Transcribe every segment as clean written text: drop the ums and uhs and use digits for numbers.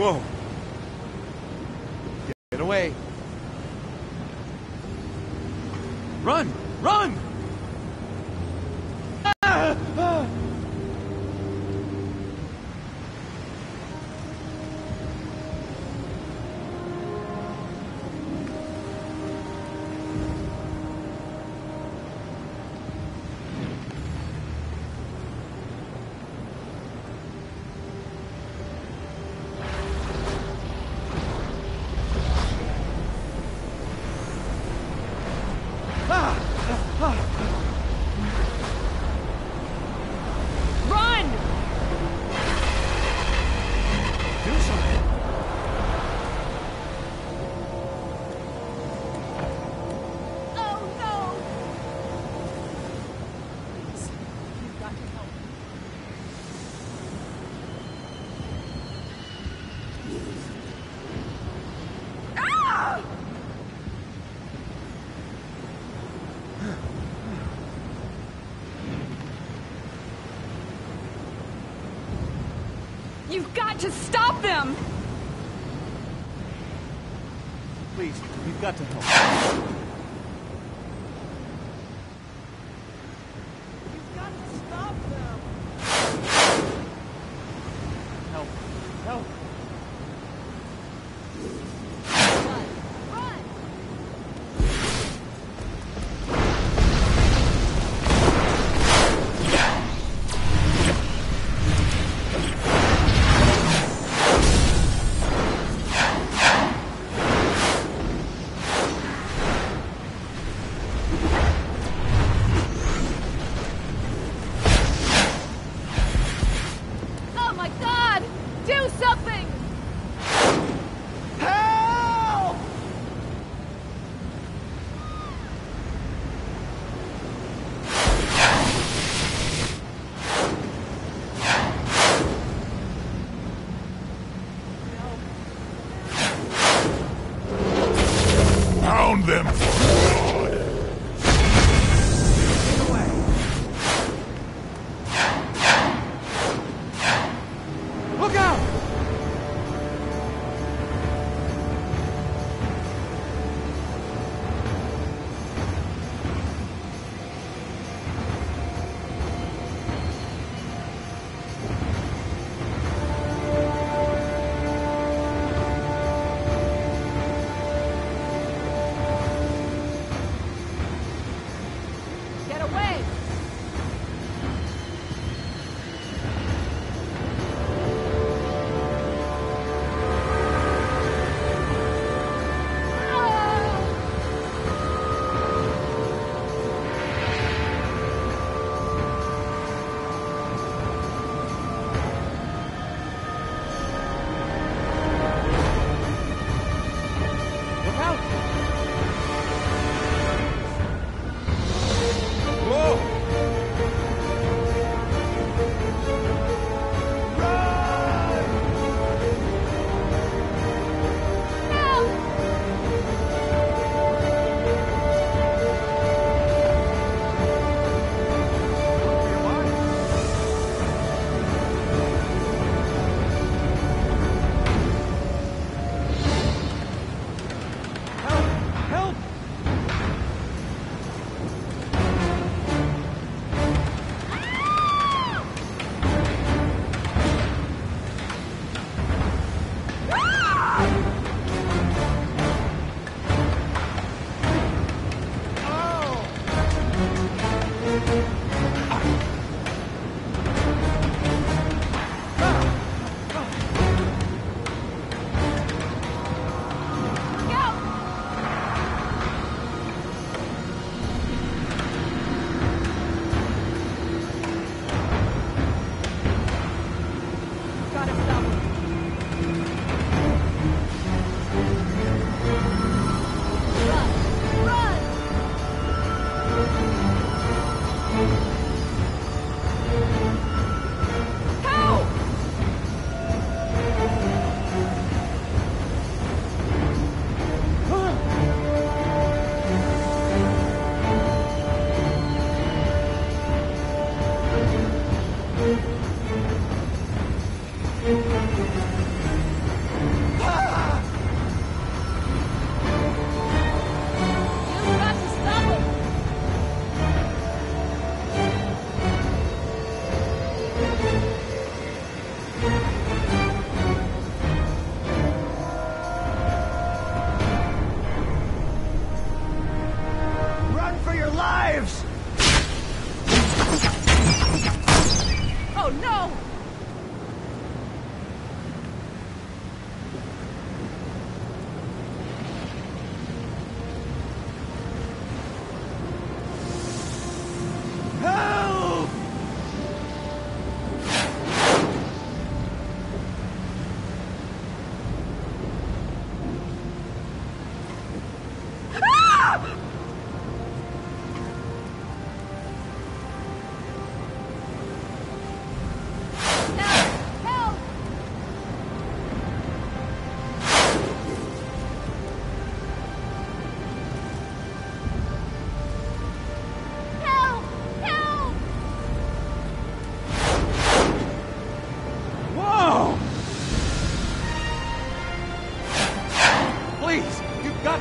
Whoa. Get away. Run! Run! Ah! Ah! Run! Do something. Oh no! Please, you've got to help. Ah! You've got to stop them! Please, you've got to help. You've got to stop them! Help. Help. Run! Run!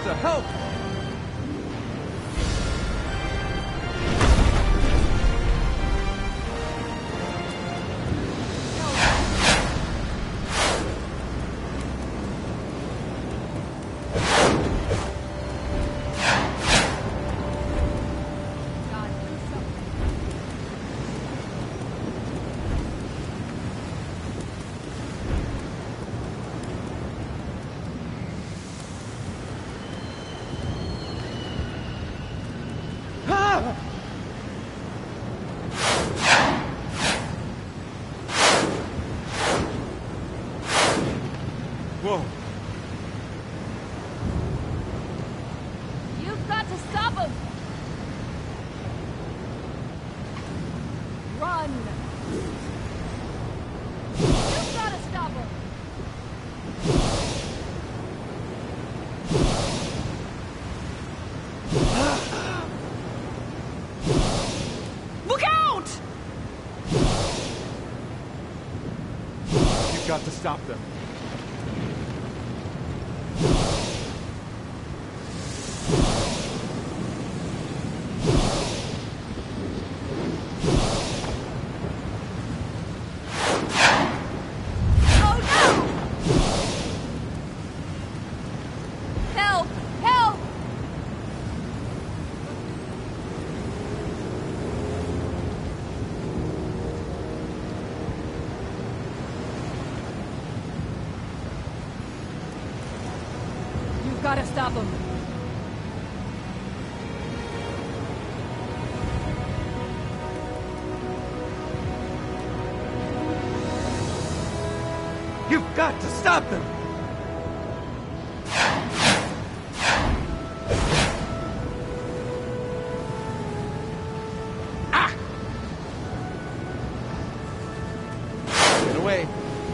to help! God, do something. Ah! Whoa. You've got to stop him! Run! You've got to stop him! Look out! You've got to stop them. Oh no! Help! Help! You've got to stop him. You've got to stop them! Ah! Get away.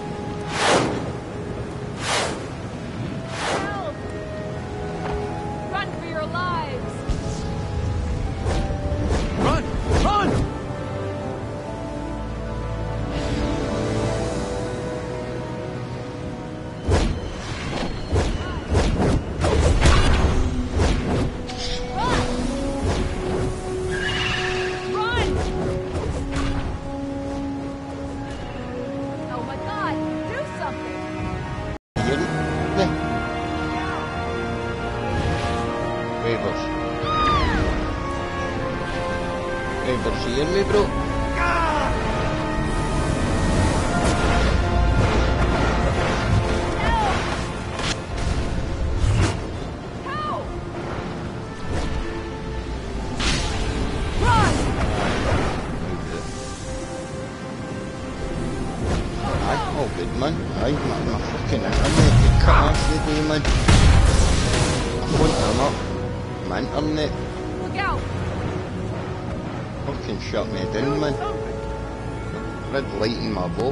Help! Run for your lives! Run! Run! Run! Oh my God! Do something! Yun. Ne. Waivers. Waivers, you hear me, bro? Help! Run! Aye, all good, man. Aye, man, my fucking internet get cut off the day, man. I phoned them up. My internet Look out! fucking shut me down, man. Red light in my box.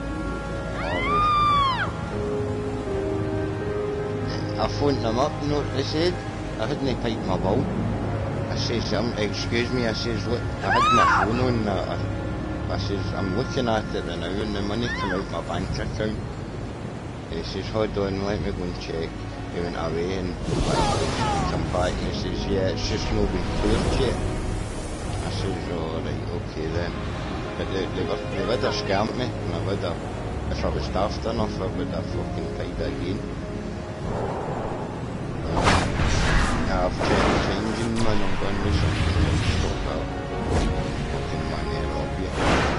I phoned them up, you know what they said? I hadn't paid my bill. I says, excuse me, I says, look, I had my phone on that. I says, I'm looking at it now and the money come out my bank account. He says, hold on, let me go and check. He went away and come back and he says, yeah, it's just not been cleared yet. I says, oh right, okay then. But they would have scammed me and I would have, if I was daft enough, I would have fucking paid it again. I've checked changing, man, I'm going to do something to stop that fucking money rob you.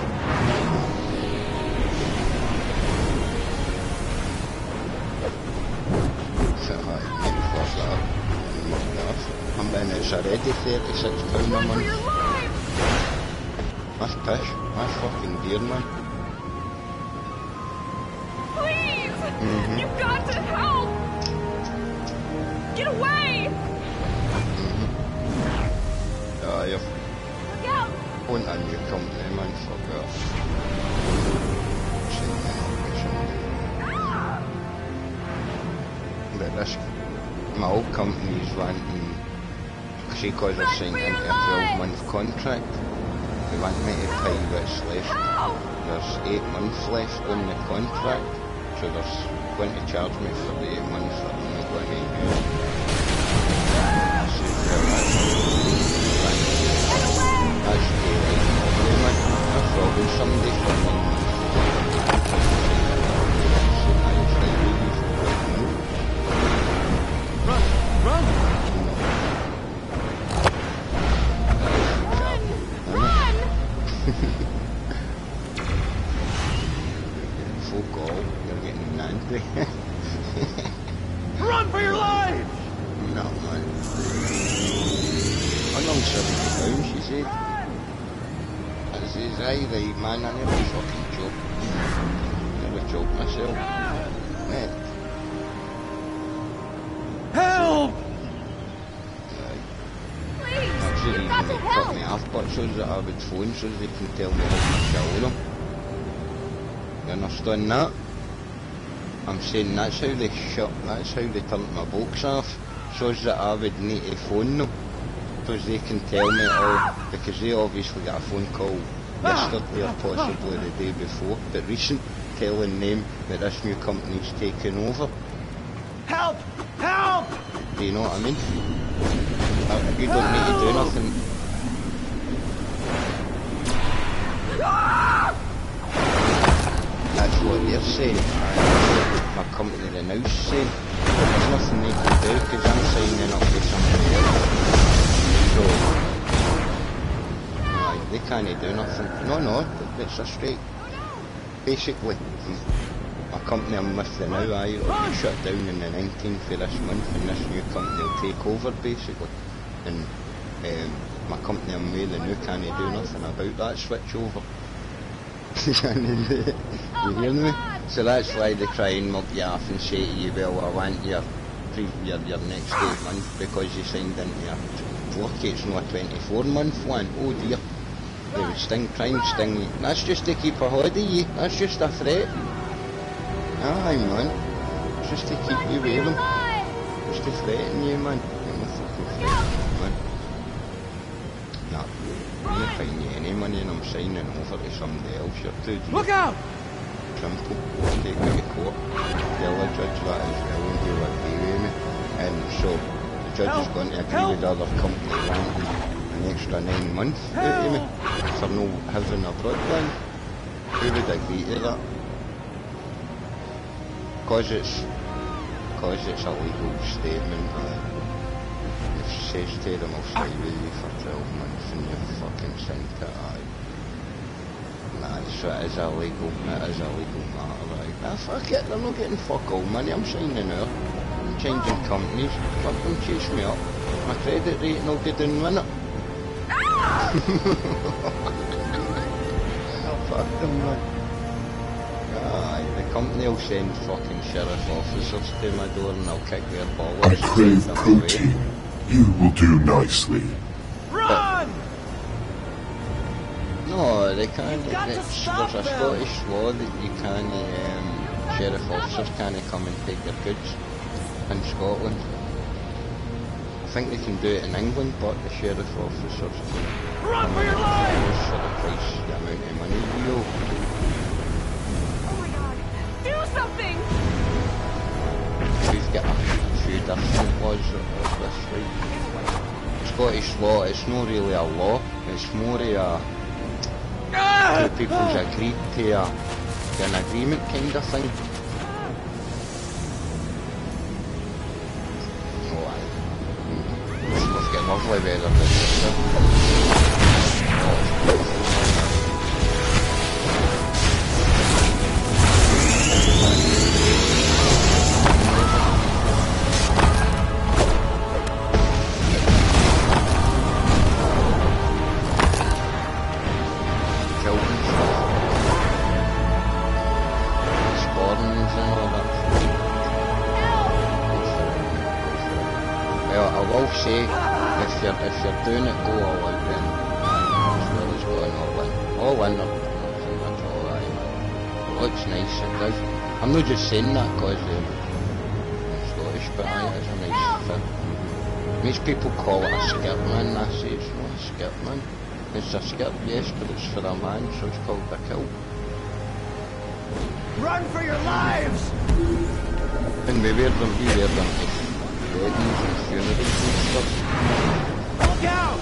So, maybe fuck that. And it's already £36 a Run for your month. lives! That's pish. That's fucking dear, man. Please! You've got to help! Get away! You've Look out! owned a new company, man, fuck that. Ah! But this, my old company's wanting, because I've signed into a 12-month contract, they want me to pay what's left. Help! There's 8 months left on the contract, so they're going to charge me for the 8 months that I'm not going to use. That's I've followed somebody for 9 months. Run! Run! Run! Full goal, you're getting angry. Run for your life! No, man. I'm on 70 pounds, she said. I says, aye, right, man, I never fucking joke. Never joke myself. Mate. Please, Aye. you've got to Cut help. me off, but so that I would phone so they can tell me how to kill them. You understand that? I'm saying that's how they turned my books off, so that I would need to phone them, because they can tell me all, because they obviously got a phone call yesterday or possibly the day before, but recent, telling them that this new company's taken over. Help! Help! Do you know what I mean? You don't need to do nothing. That's what they're saying. My company, the now saying. There's nothing they can do because I'm signing up with somebody else. So, aye, they can't do nothing. No, it's a straight. Basically, my company I'm with the now, I will shut down on the 19th of this month and this new company will take over basically. And my company I'm with, the new, can't do nothing about that switch over. You hear me? So that's why they try and mug you off and say to you, well, I want your next 8 months because you signed into your lucky it's not a 24-month one. Oh dear. They would try and sting you. That's just to keep a hold of you. That's just a threat. Aye, man. It's just to keep you with them. Just to threaten you, man. I'm a fucking threat, man. Nah. I'm not paying you any money and I'm signing over to somebody else. You're too deep. Look out! Simple. Take me to court. Tell the judge that as well and he'll agree with me. And so, the judge is going to agree with the other company wanting an extra 9 months out of me for no having a broadband. Who would agree to that? Because it's a legal statement. It says to them, I'll stay with you for 12 months and you fucking signed it. Nah, so it is illegal. It is a legal matter, right? Ah, fuck it, they're not getting fuck all money. I'm signing out. I'm changing companies. Fuck them, chase me up. My credit rating will get in a minute. Fuck them, man. Aye, the company will send fucking sheriff officers to my door and I'll kick their balls. I crave protein. You will do nicely. Run! No, they can't. You've got to stop There's a them. Scottish law that you can't, sheriff officers can't come and take your goods in Scotland. I think they can do it in England, but the sheriff officers can Run for your life! for the price, the amount of money you owe. Oh my god. Do something! We've got a few different laws of this, right? Scottish law, it's not really a law, it's more a two people's agreed to an agreement kind of thing. Oh, aye. We've got lovely weather this year. Say, if you're doing it, go all out then, as well as going all in or nothing at all, aye. It looks nice, it does. I'm not just saying that because I'm Scottish, but aye, it is a nice fit. Most people call it a skirt, man. I say it's not a skirt, man. It's a skirt, yes, but it's for a man, so it's called a kilt. Run for your lives! And we wear them to weddings and funerals and stuff. Look out!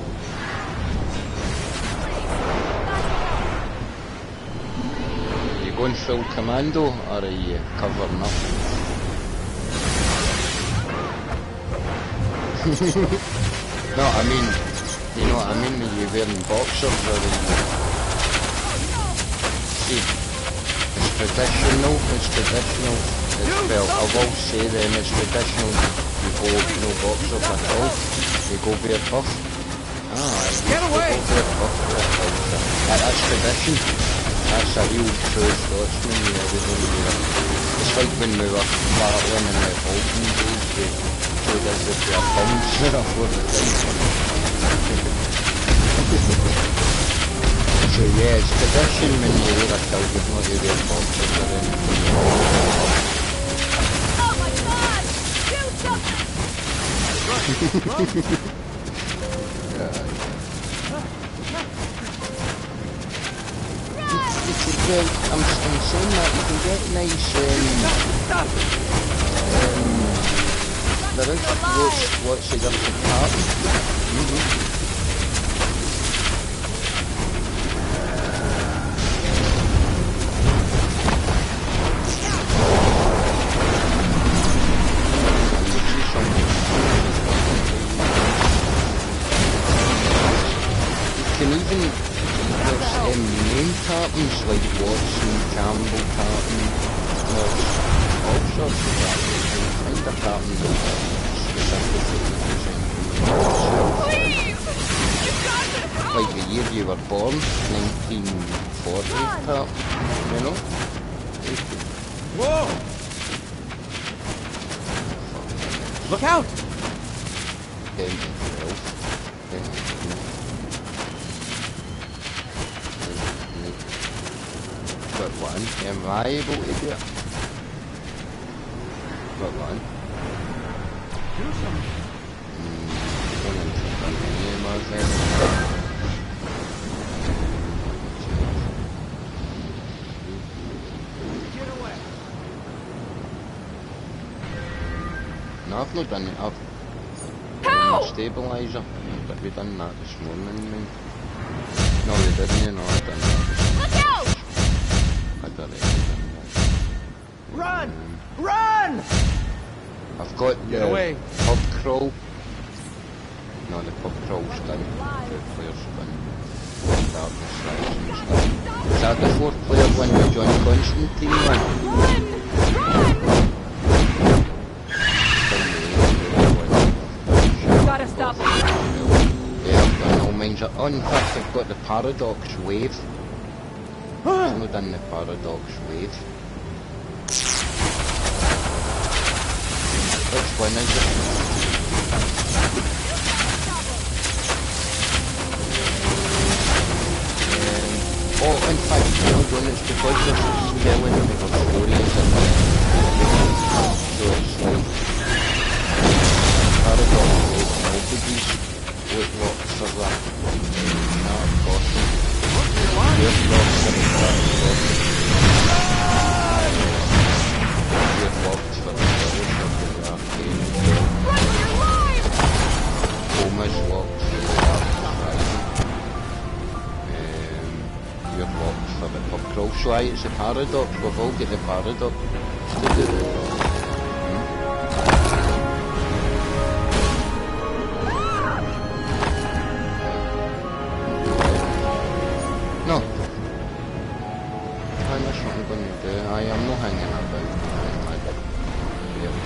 Are you going full commando or are you covering up? No, I mean, you know what I mean? Are you wearing boxers or are you... See, it's traditional. Well, I will say then it's traditional. You go no boxers at all. You go barefoot. Get away! You go barefoot. That's tradition. That's a real true Scotsman. Yeah, we don't do that. It's like when we were battling in the Bolton days. We showed us if we had thumbs for the thing. So yeah, it's tradition when you wear a kilt, but not you wear boxers or anything. Oh my god! Do something! You could get, I'm saying that you can get nice, Stop! there is lots of different patterns. You can even, there's name cartons like Watson, Campbell carton, there's all sorts of cartons, and kind of cartons that are specifically designed for Please! You got to help! like the year you were born, 1940 carton, you know? Whoa! Look out! 10 to 12, 10 to 12. But one, am I able to do it? But one. Do something. Get away! No, I've not done it. I've Help! stabilizer. But we done that this morning, man. No, we didn't. No, I done that this morning. Look out! I done it. Run! Run! I've got Get the away. pub crawl. No, the pub crawl's done. The player's done. Darkness Rise and stuff. Is that the 4th player one with John Constantine one? Run! Run! Gotta stop him. Yeah, I've done all mines. Oh, in fact, I've got the Paradox Wave. I've not done the Paradox Wave. Which one is it? Oh, in fact, hold on, it's because this is telling me the stories and so it's like Paradox Wave, nobody's lots of that. Not possible. We're lots of that. We're locked for the stories of the arcade. Run for your life! Homer's locked for the arcade. You're locked for the pub crawl. So aye, it's a Paradox. We've all got the Paradox to do. No. That's what I'm going to do. I am not hanging about. Yeah.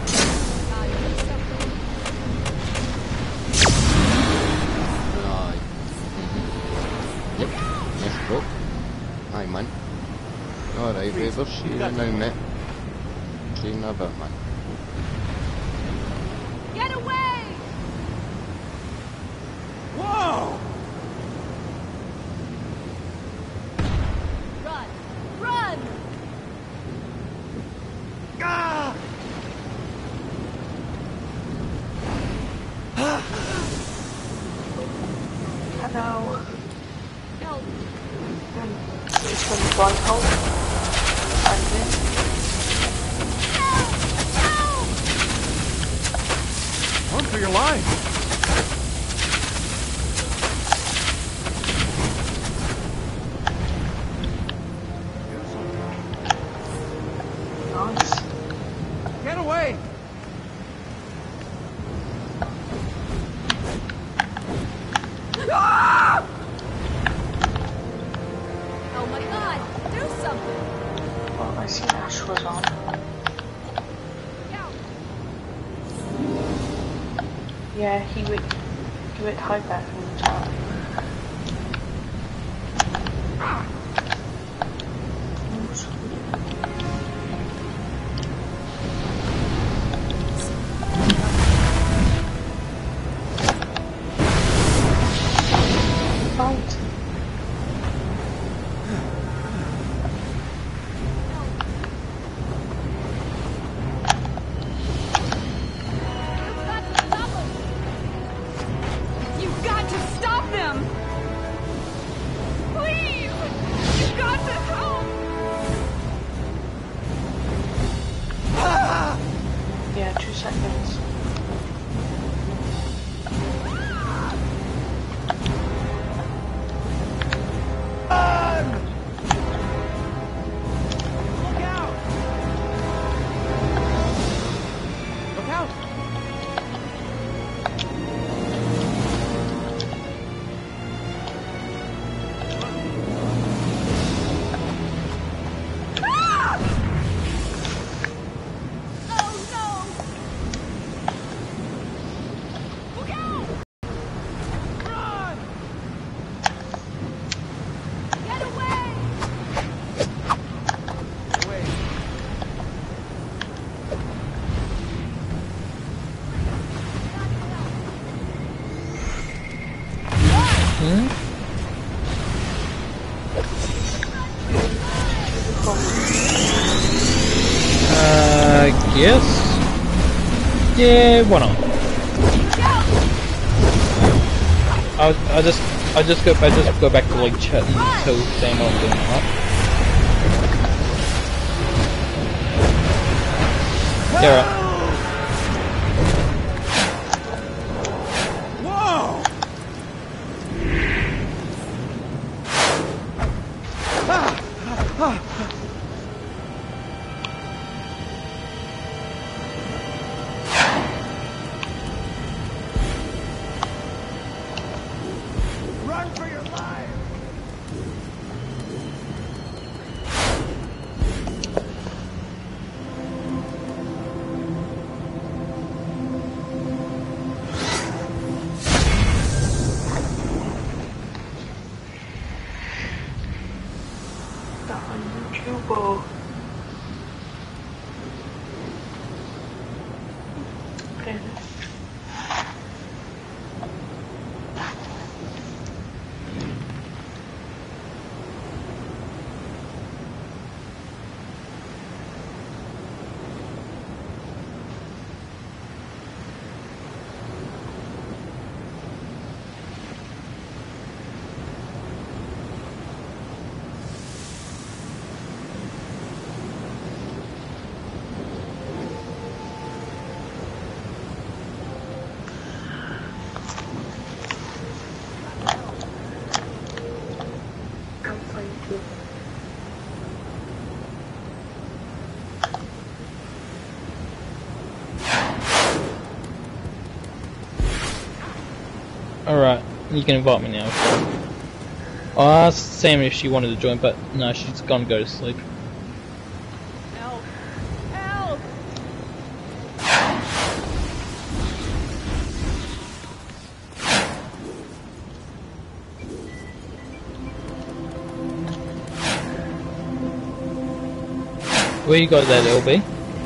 Aye. Yep. Yes, bro. Aye, man. Alright, Weaver. See you now, mate. See you in a bit, man. Get away! Whoa! Run! Run! Ah! Hello. Help! It's from Blindfold. And Help! Help! for your life. Nice. Get away! Oh my god! Do something! Well, I see Ash was on. Out! Yeah, he would hide that from the top. Fight. You've got to stop them! Please! You've got to help! Yeah, 2 seconds. Run! Look out! Look out! Oh no! Look out! Run! Get away! Wait. Yes. Yeah, why not? I just go back to like chat until saying what I'm doing, right? Yeah, right. Whoa! Run for your life! That on YouTube. Finished. Come find you. Alright, you can invite me now. I asked Sam if she wanted to join, but no, she's gonna go to sleep. Help! Help! Where you got that, LB?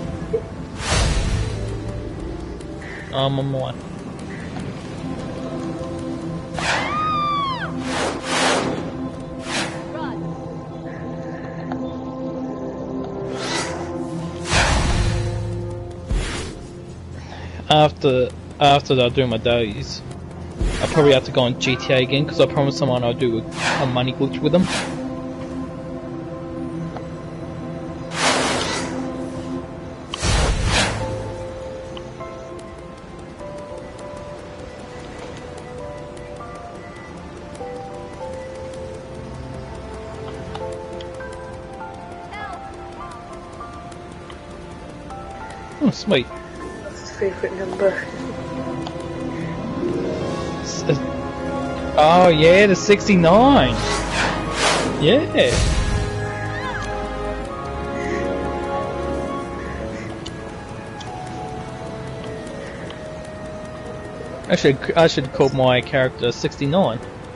I'm on my way. Run! After I do my dailies, I probably have to go on GTA again because I promised someone I'll do a money glitch with them. Oh, sweet. What's his favourite number? Oh yeah, the 69. Yeah. I should call my character 69.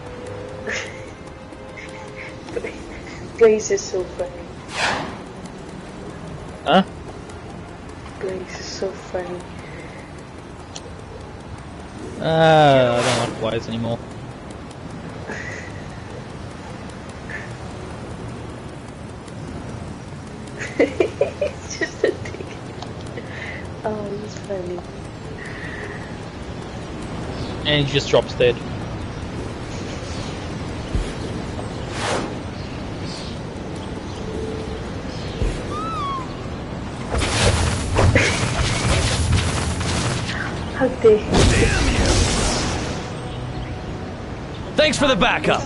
Blaze is so funny. Huh? Blaze is so funny. I don't like Blaze anymore. It's just a dick. Oh, he's funny. And he just drops dead. How dare he? Thanks for the backup.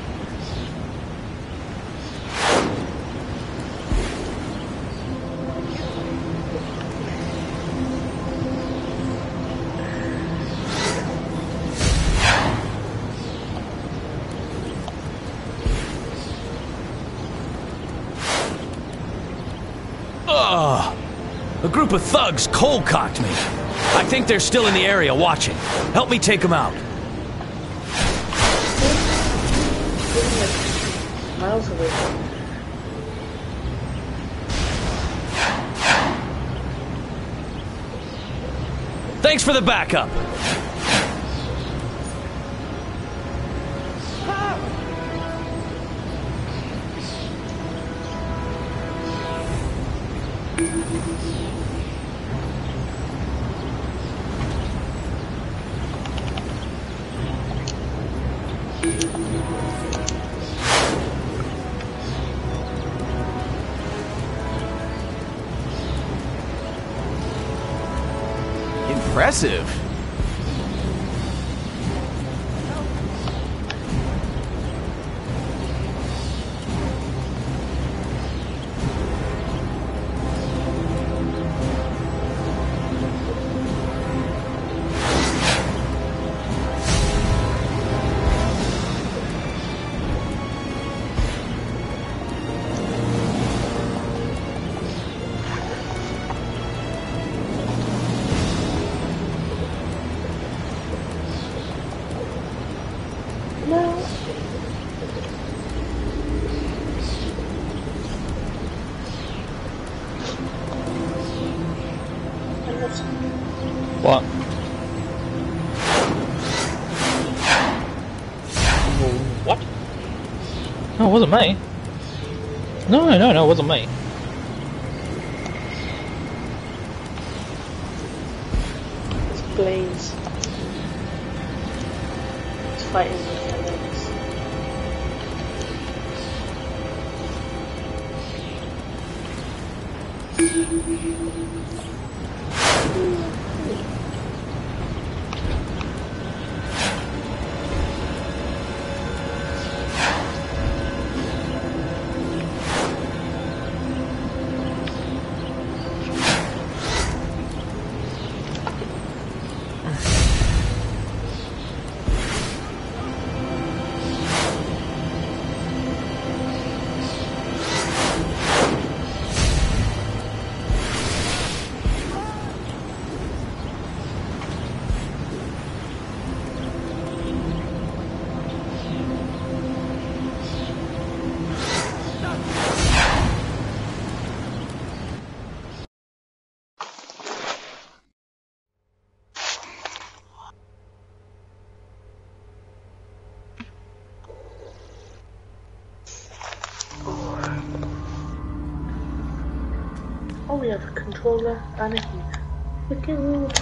A group of thugs cold-cocked me. I think they're still in the area watching. Help me take them out. Miles away. Thanks for the backup. Impressive. What? What? No, it wasn't me. No, it wasn't me. It's Blaze. It's fighting with the legs. Oh, we have a controller and a heater. Look at that.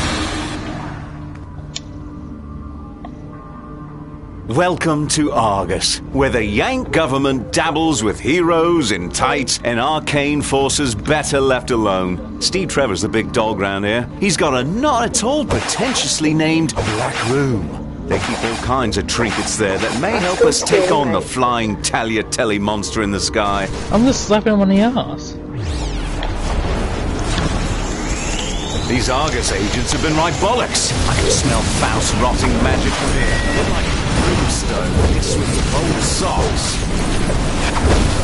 Welcome to Argus, where the Yank government dabbles with heroes in tights and arcane forces better left alone. Steve Trevor's the big dog round here. He's got a not at all pretentiously named Black Room. They keep all kinds of trinkets there that may help us take on the flying Tagliatelle monster in the sky. I'm just slapping him on the ass. These Argus agents have been right bollocks. I can smell Faust's rotting magic from here. A bit like brimstone mixed with the old socks.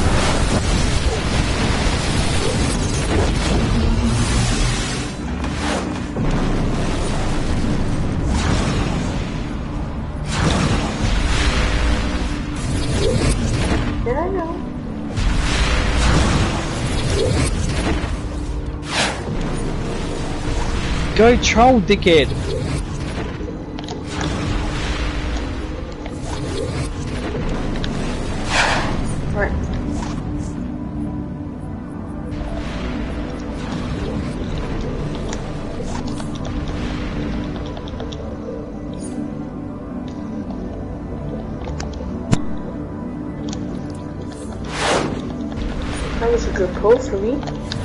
Yeah, I know. Go troll, dickhead! Right. That was a good pull for me.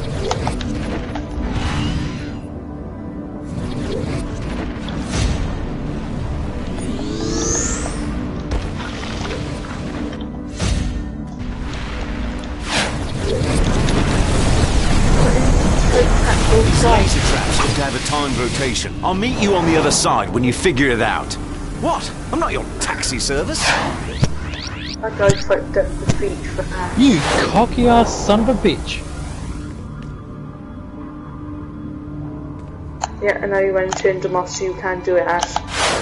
These laser traps seem to have a timed rotation. I'll meet you on the other side when you figure it out. What? I'm not your taxi service. That guy fucked up the beach for that. You cocky ass son of a bitch! Yeah, and now you went to Indomos, so you can't do it as.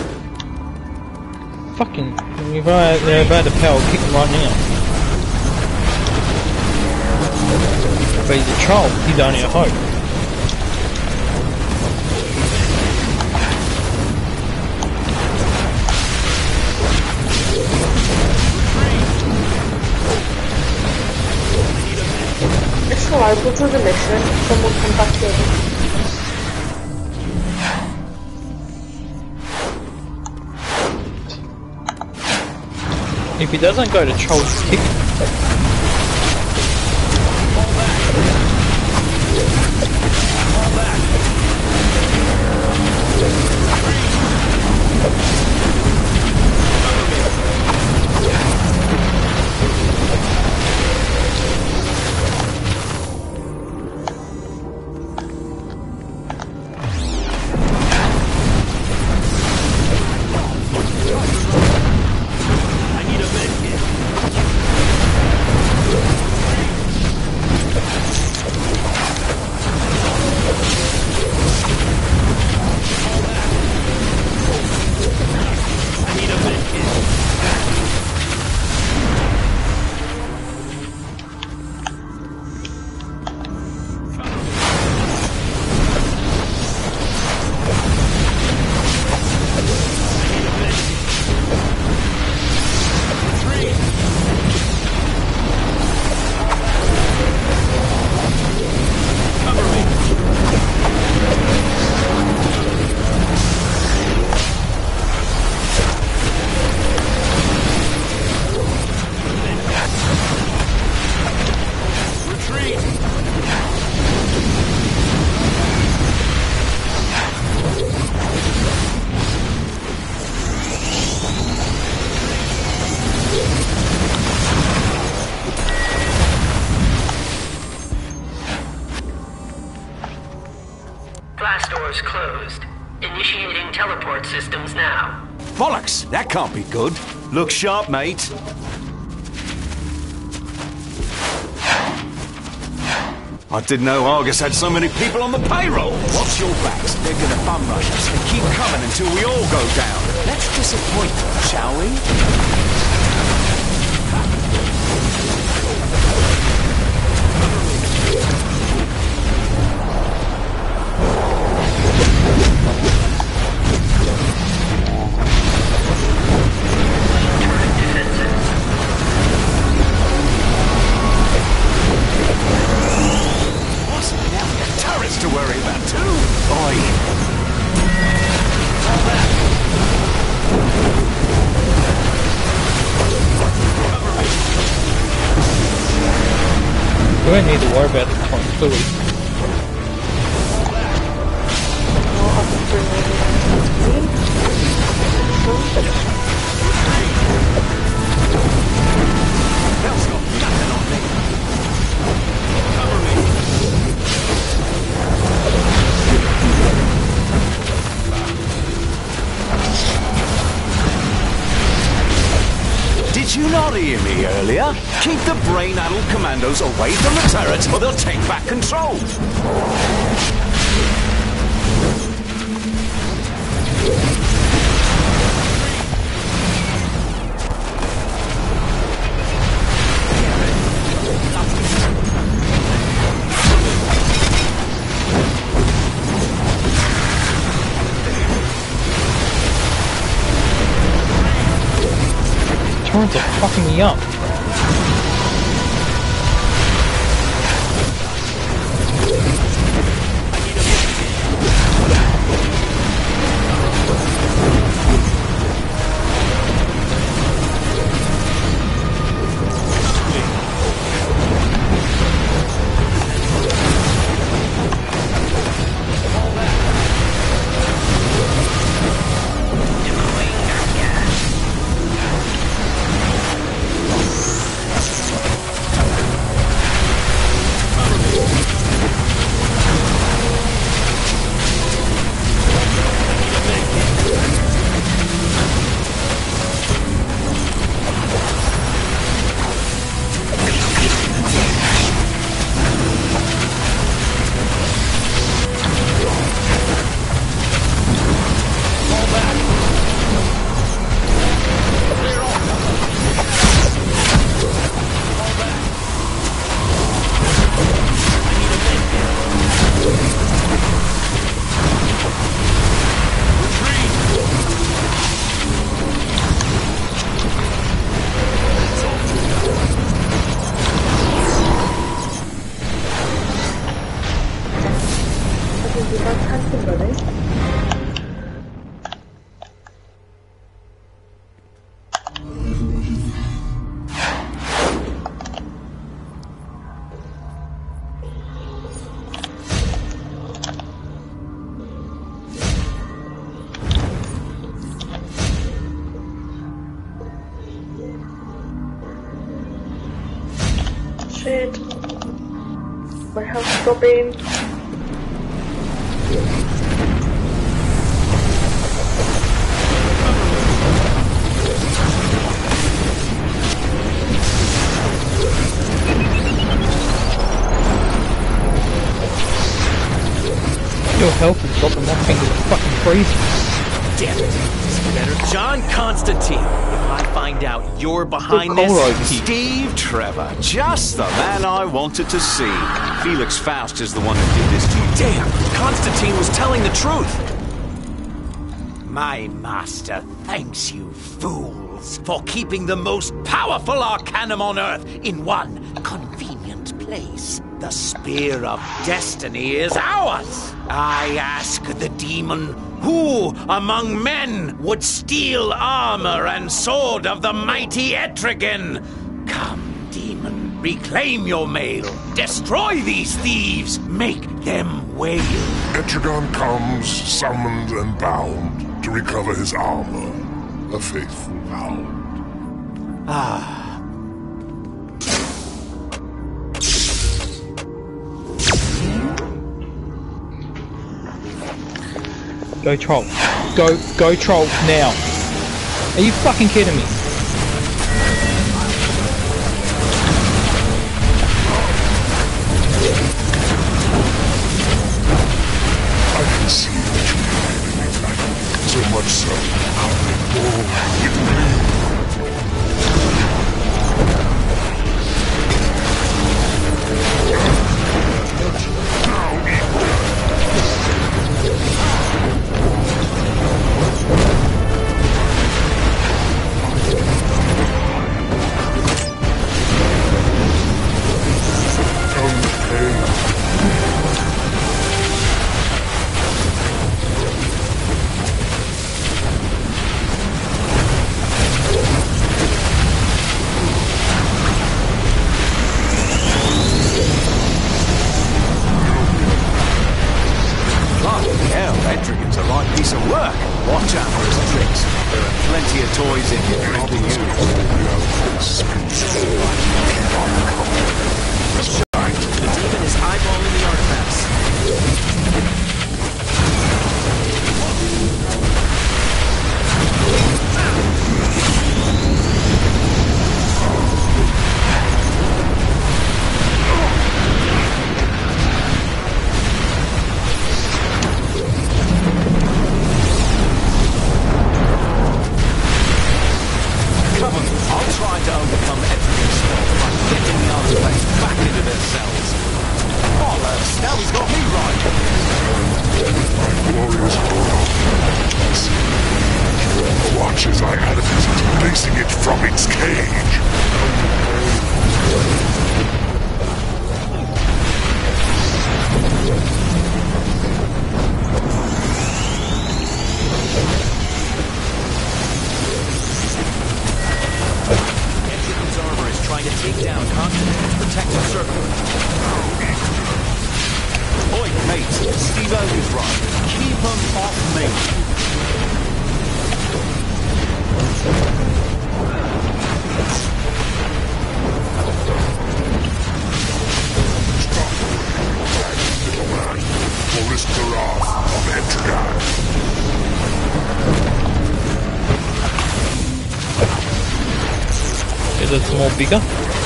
Fucking, if they're about to power kick him right now. But he's a troll, he's only a hope. It's alright, we'll do the mission, then we'll come back in. If he doesn't go to troll's kick, Blast doors closed. Initiating teleport systems now. Bollocks! That can't be good. Look sharp, mate. I didn't know Argus had so many people on the payroll. Watch your backs. They're gonna bum rush us and keep coming until we all go down. Let's disappoint them, shall we? To worry about too. Oi. we don't need to worry about the point, do we? Remember? Keep the brain-addled commandos away from the turrets or they'll take back control. Turrets are fucking me up. Shit. My health's dropping. Your health is dropping, that thing is fucking crazy. Damn it. It's better. John Constantine. If I find out you're behind Good call, this... Rosie. Steve Trevor, just the man I wanted to see. Felix Faust is the one who did this to you. Damn, Constantine was telling the truth. My master thanks you, fools, for keeping the most powerful arcanum on Earth in one convenient place. The Spear of Destiny is ours. I ask the demon, who among men would steal armor and sword of the mighty Etrigan? Come, demon, reclaim your mail. Destroy these thieves. Make them wail. Etrigan comes, summoned and bound, to recover his armor. A faithful hound. Ah. Go troll. Go troll now. Are you fucking kidding me? I can see that you really like me, so much so, I'll be born with me. artifacts back into their cells. Bollocks! Now he's got me right. My glorious Coriolis. Watch as I animate it, releasing it from its cage. Entropy's armor is trying to take down Constantine's protective circle. Oi, mate, Steve-O is right. Keep them off me. Little man, or risk the wrath of Etrigan. Is it more bigger?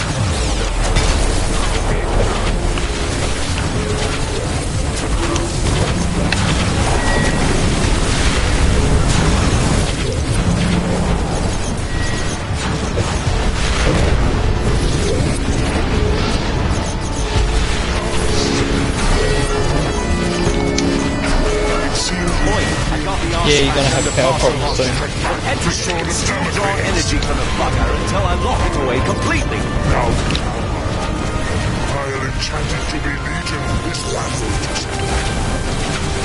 Yeah, you're gonna have power problems soon. Etrigan can draw energy from the bugger until I lock it away completely. Now, I am enchanted to be legion this battle.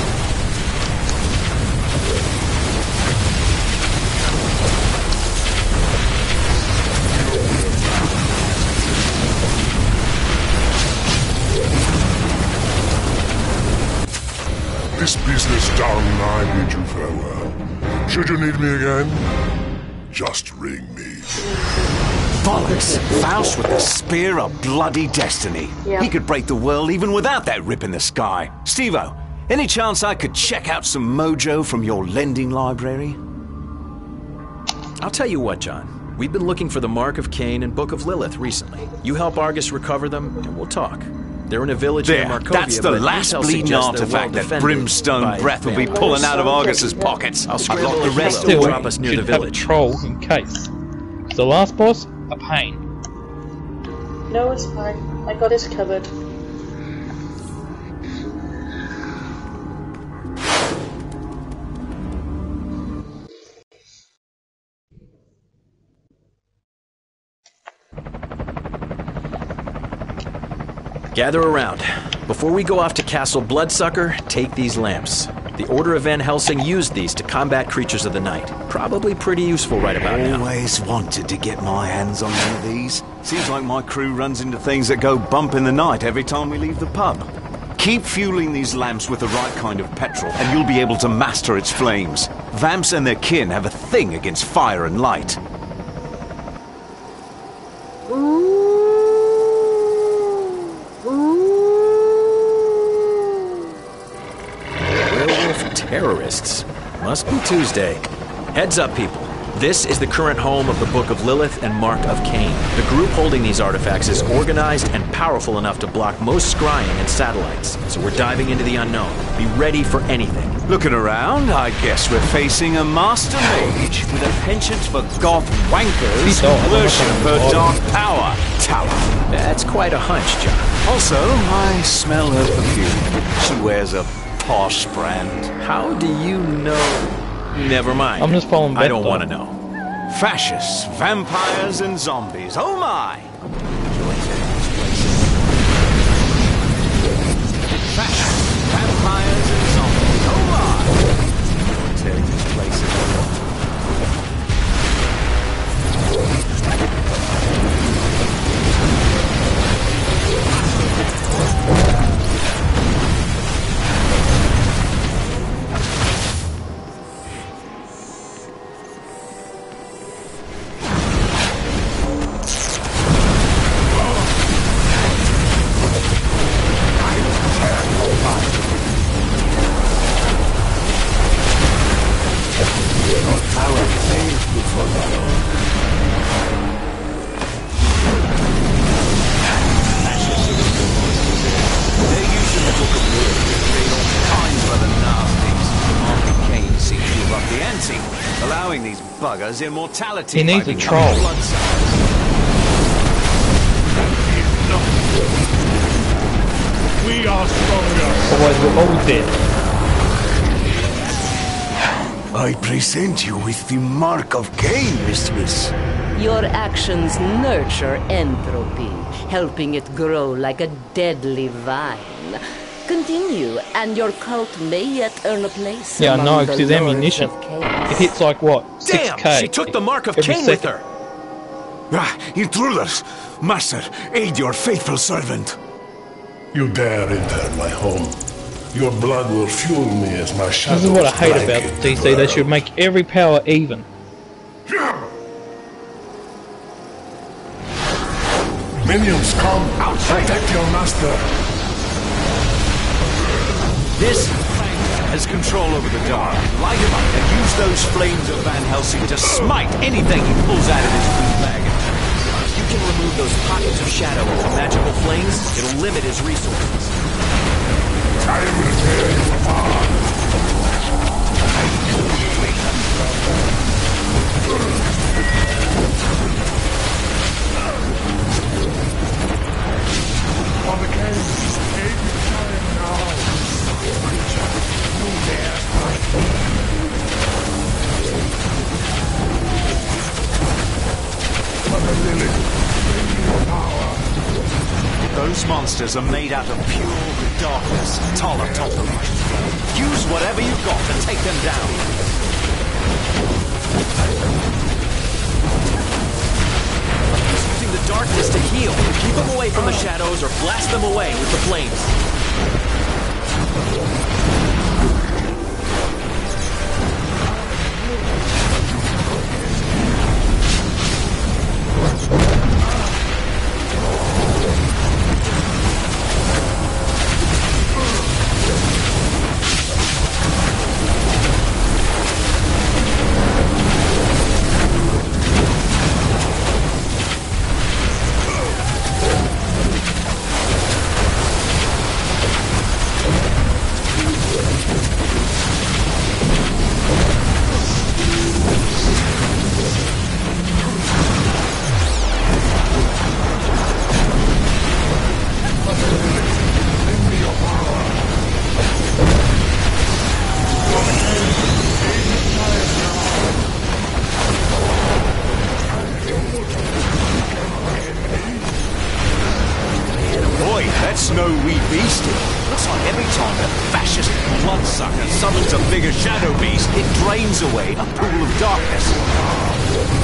This business done, I bid you farewell. Should you need me again, just ring me. Bollocks! Faust with the spear of bloody destiny. Yeah. He could break the world even without that rip in the sky. Steve-O, any chance I could check out some mojo from your lending library? I'll tell you what, John. We've been looking for the Mark of Cain and Book of Lilith recently. You help Argus recover them, and we'll talk. They're in a village near There, Markovia, that's the but last intel bleeding suggests they're artifact that well-defended Brimstone by Breath will be vampires. pulling out of Argus's pockets. I'll I've scramble got the a rest trail of to it. drop us near should the have a village. troll in case. The last boss, a pain. No, it's fine. I got this covered. Gather around. Before we go off to Castle Bloodsucker, take these lamps. The Order of Van Helsing used these to combat creatures of the night. Probably pretty useful right about now. Always wanted to get my hands on one of these. Seems like my crew runs into things that go bump in the night every time we leave the pub. Keep fueling these lamps with the right kind of petrol, and you'll be able to master its flames. Vamps and their kin have a thing against fire and light. Werewolf terrorists. Must be Tuesday. Heads up, people. This is the current home of the Book of Lilith and Mark of Cain. The group holding these artifacts is organized and powerful enough to block most scrying and satellites. So we're diving into the unknown. Be ready for anything. Looking around, I guess we're facing a master mage with a penchant for goth wankers who worship her dark power tower. That's quite a hunch, John. Also, I smell her perfume. She wears a posh brand. How do you know? Never mind. I'm just following I don't Beth, want to though. know. Fascists, vampires, and zombies. Oh my! Fascists, vampires, and zombies. Oh my! Tearing these places apart. Allowing these buggers immortality. He needs by a becoming troll. bloodsuckers. otherwise we're all dead. I present you with the mark of Cain, mistress. Your actions nurture entropy, helping it grow like a deadly vine. Continue, and your cult may yet earn a place. Yeah, among no, the because his lords ammunition. of chaos. It hits like what? Damn! 6k. She took the mark of every Cain with second. her! Ah, intruders! Master, aid your faithful servant. You dare enter my home. Your blood will fuel me as my shadow. This is what I hate about DC. They should make every power even. Minions, come! Protect your master! This has control over the dark. Light him up and use those flames of Van Helsing to smite anything he pulls out of his food bag. If you can remove those pockets of shadow with the magical flames, it'll limit his resources. I will tear you apart! For the game, aid your time now! Creature, you dare fight me! Mother Lily, bring me your power! Those monsters are made out of pure darkness. Tala told them. Use whatever you've got to take them down. He's using the darkness to heal. Keep them away from the shadows or blast them away with the flames. Boy, that's no wee beastie. Looks like every time a fascist bloodsucker summons a bigger shadow beast, it drains away a pool of darkness.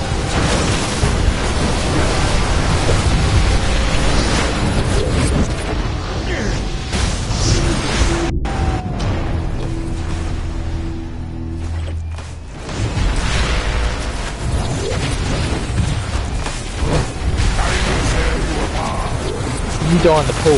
You die in the pool.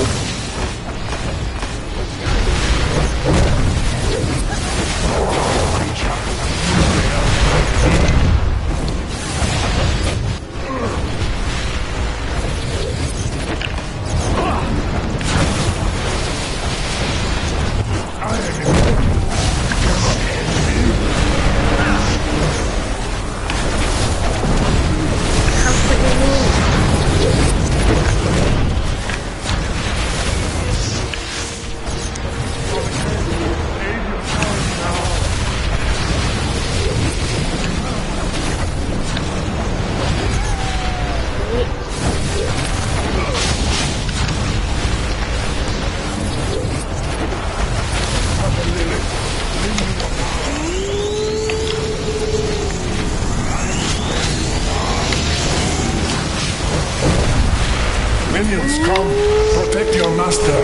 Minions, come! Protect your master!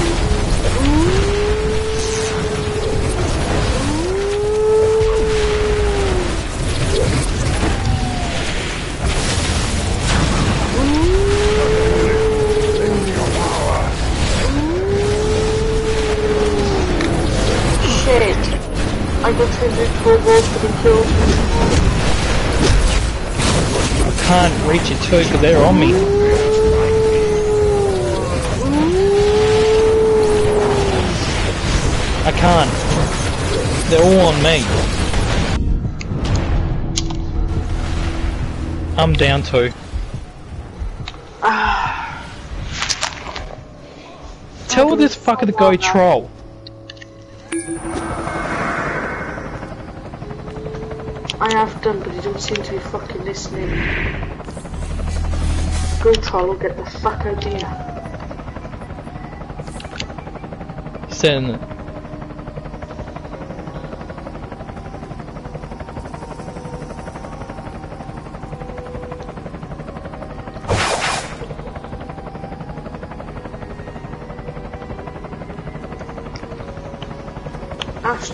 Lend me your power! Shit. I got to do 4 balls for the kill. I can't reach it too because they're on me. I can't. They're all on me. I'm down 2. Tell this fucker to go troll. I have done, but you don't seem to be fucking listening. Go Trollo, get the fuck out of here. Send it. Ash.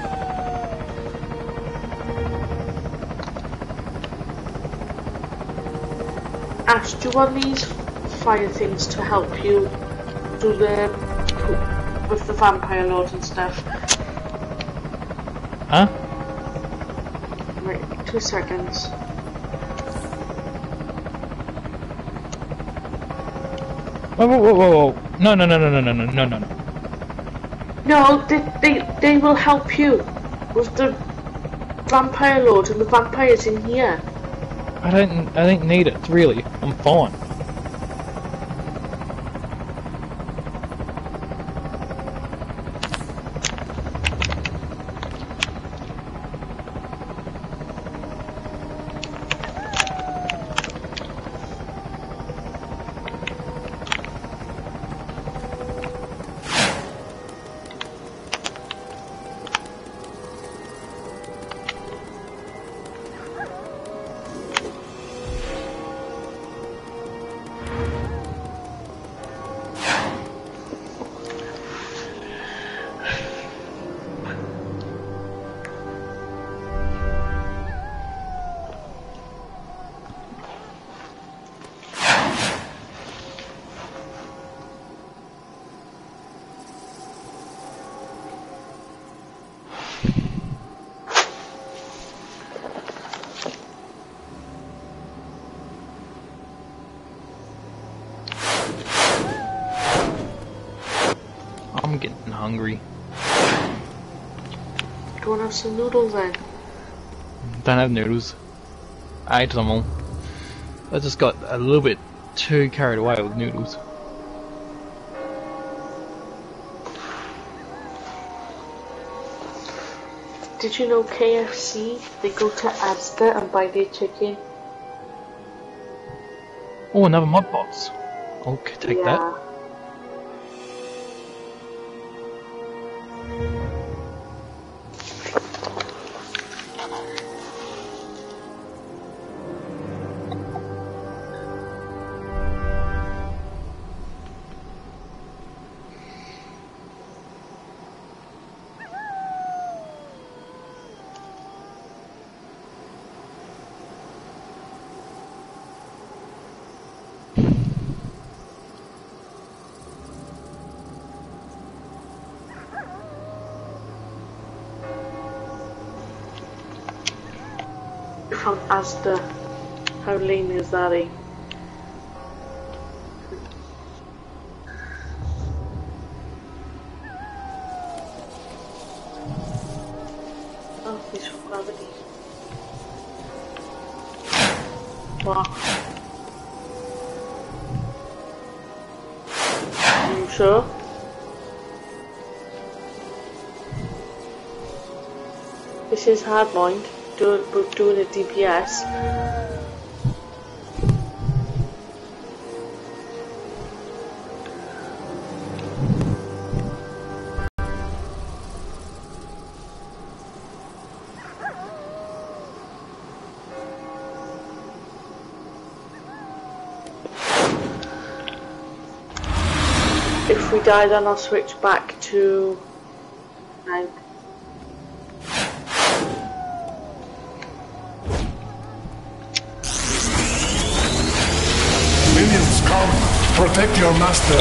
Ash, do you want these fire things to help you do the with the vampire lord and stuff? Huh? Right, 2 seconds. Whoa, whoa, whoa, whoa, whoa. No, no, no, no, no, no, no, no, no. No, they will help you with the vampire lord and the vampires in here. I don't need it, really. I'm fine. I'm getting hungry. Do you want to have some noodles then? Don't have noodles. I ate them all. I just got a little bit too carried away with noodles. Did you know KFC, they go to Asda and buy their chicken? Oh, another mod box. Okay, take that. From Asda. How lame is that, eh? Oh, he's from gravity. Wow. Are you sure? This is Hardpoint. Doing a DPS. If we die, then I'll switch back to 9. Protect your master.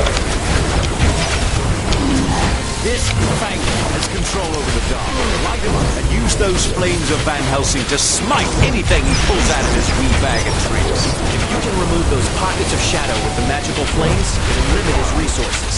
This Fang has control over the dark. Light him up and use those flames of Van Helsing to smite anything he pulls out of his wee bag of tricks. If you can remove those pockets of shadow with the magical flames, it'll limit his resources.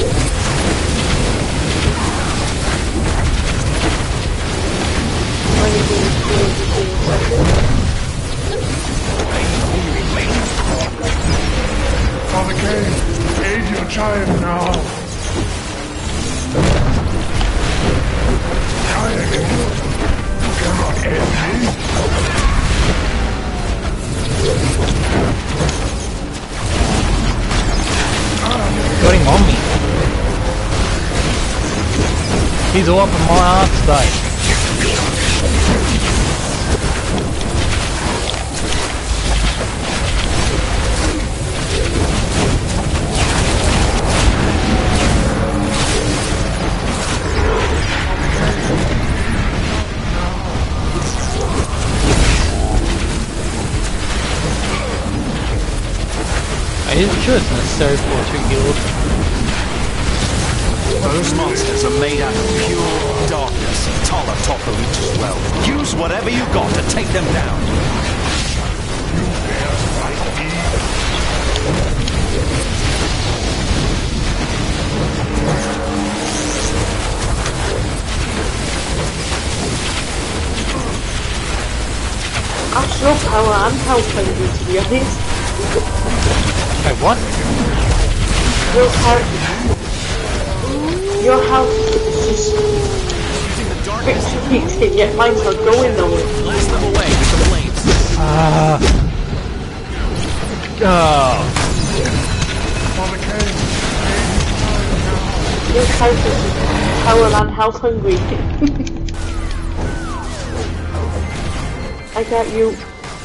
Father Cain, aid your child now. Got him on me. He's all up in my ass today. Are you sure it's necessary for 2 heals? Those monsters are made out of pure darkness. Tala top the leech as well. Use whatever you got to take them down. Astral power and health hungry, to be honest. Wait, what? Your health is just repeating, yet mine's not going nowhere. Blast them away with the flames. Your health is power and health hungry. I got you.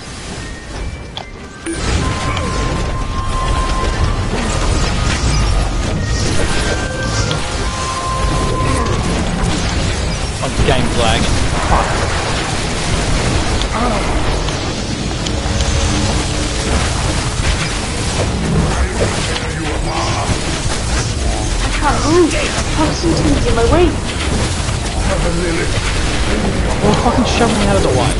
Oh, the game's lagging. I can't move. Constantine's in my way. Well, fucking shove me out of the way.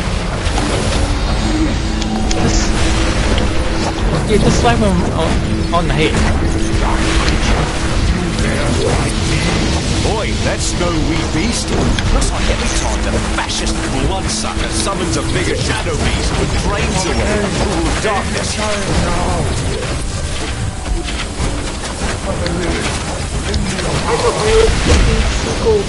Just slap him on the head. Boy, that's no wee beast. Looks like every time the fascist bloodsucker summons a bigger shadow beast with brains away in the pool of darkness. I got really fucking cool.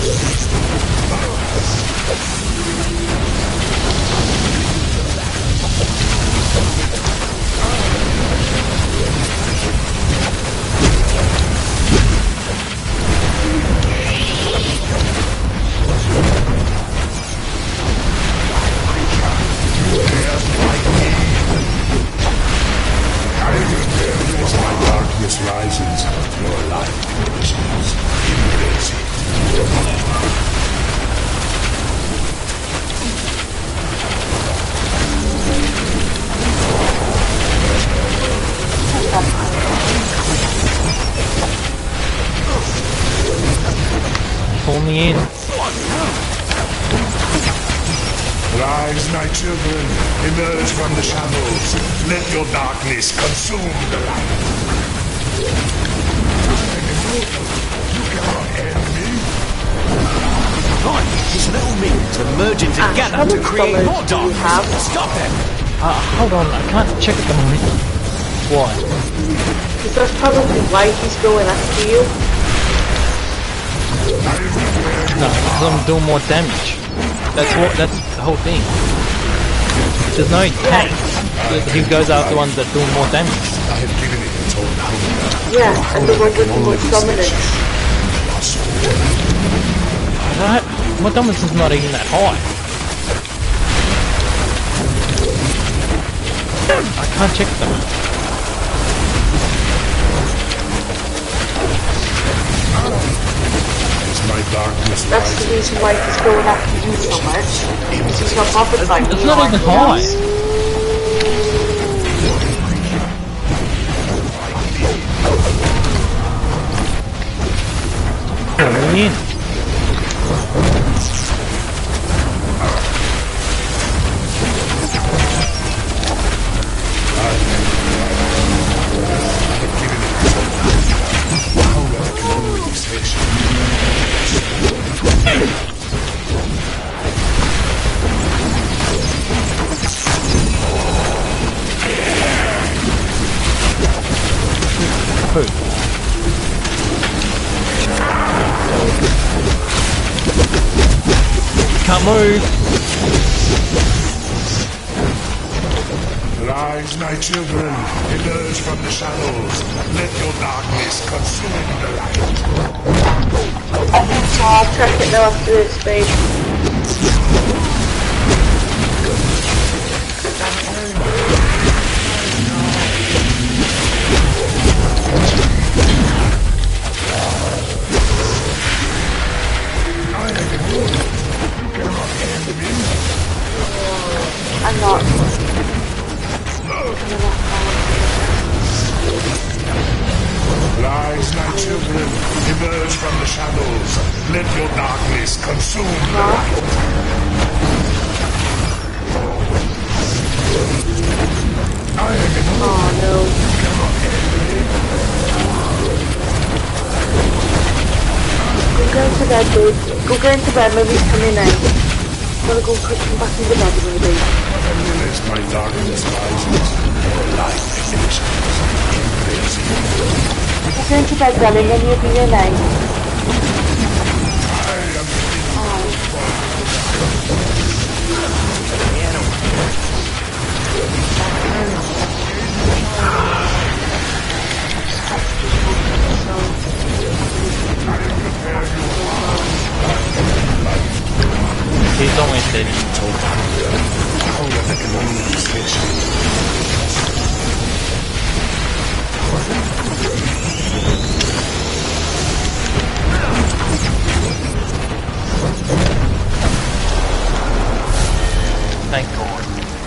Darkness rises, your life finishes. Embrace it. Pull me in. Rise, my children, emerge from the shadows. Let your darkness consume the light. You cannot end me. Right, these little minions are merging together to create more darkness. Stop them! Hold on, I can't check at the moment. Why? Because that's probably why he's going after you. No, because I'm doing more damage. That's the whole thing. There's no tanks. He goes after the ones that do more damage. I have given it its own hunger. Yeah, and the one with the most dominance. My dominance is not even that high. I can't check them. My darkness That's the reason why he's going after you so much. Because he's not bothered by you. It's not even high. Pull me in. Can't move. Rise, my children, emerge from the shadows. Let your darkness consume the light. I'll check it now after this, babe. I'm not. Rise, my children, emerge from the shadows. Let your darkness consume the light. Oh no. Go get into bed, babe. Go get into bed, maybe he's coming in. Gotta go come back into bed, baby. As my darkness rises, your light finishes. Go get into bed, darling, and you'll be your name. He's always dead. Thank God.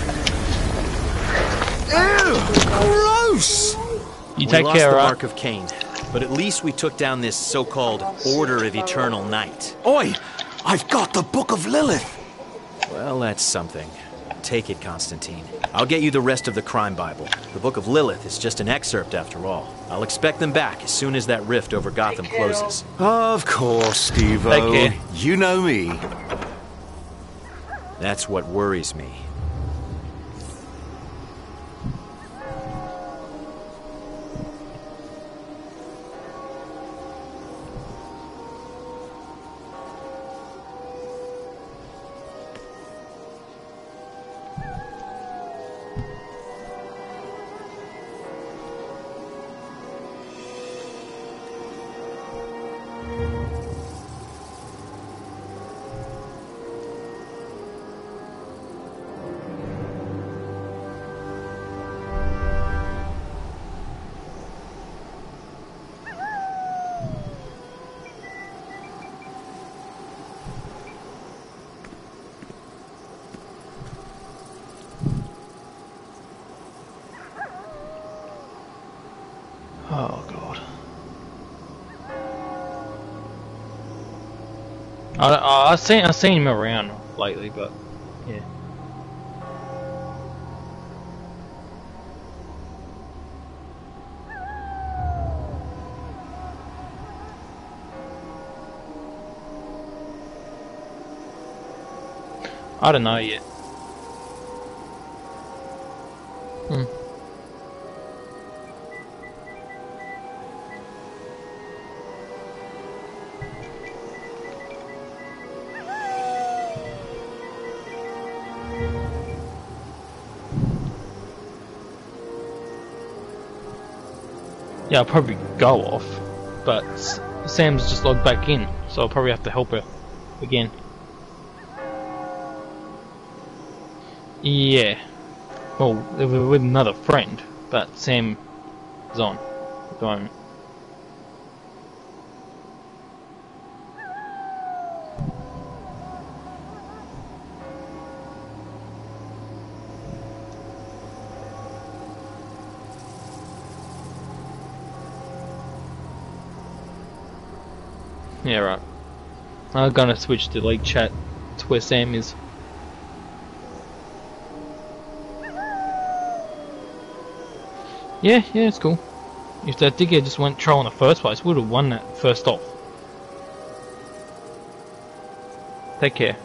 Ew! Gross! You take we lost care, the right? Mark of Cain, but at least we took down this so-called Order of Eternal Night. Oi! I've got the Book of Lilith! Well, that's something. Take it, Constantine. I'll get you the rest of the crime Bible. The Book of Lilith is just an excerpt after all. I'll expect them back as soon as that rift over Gotham closes. Of course, Steve-O. Take care. You know me. That's what worries me. Oh God. I've seen him around lately, but yeah. I don't know yet. Yeah, I'll probably go off, but Sam's just logged back in, so I'll probably have to help her again. Yeah. Well, with another friend, but Sam is on at the moment. Yeah, right. I'm gonna switch to like chat to where Sam is. Yeah, it's cool. If that digger just went troll in the first place, would have won that first off. Take care.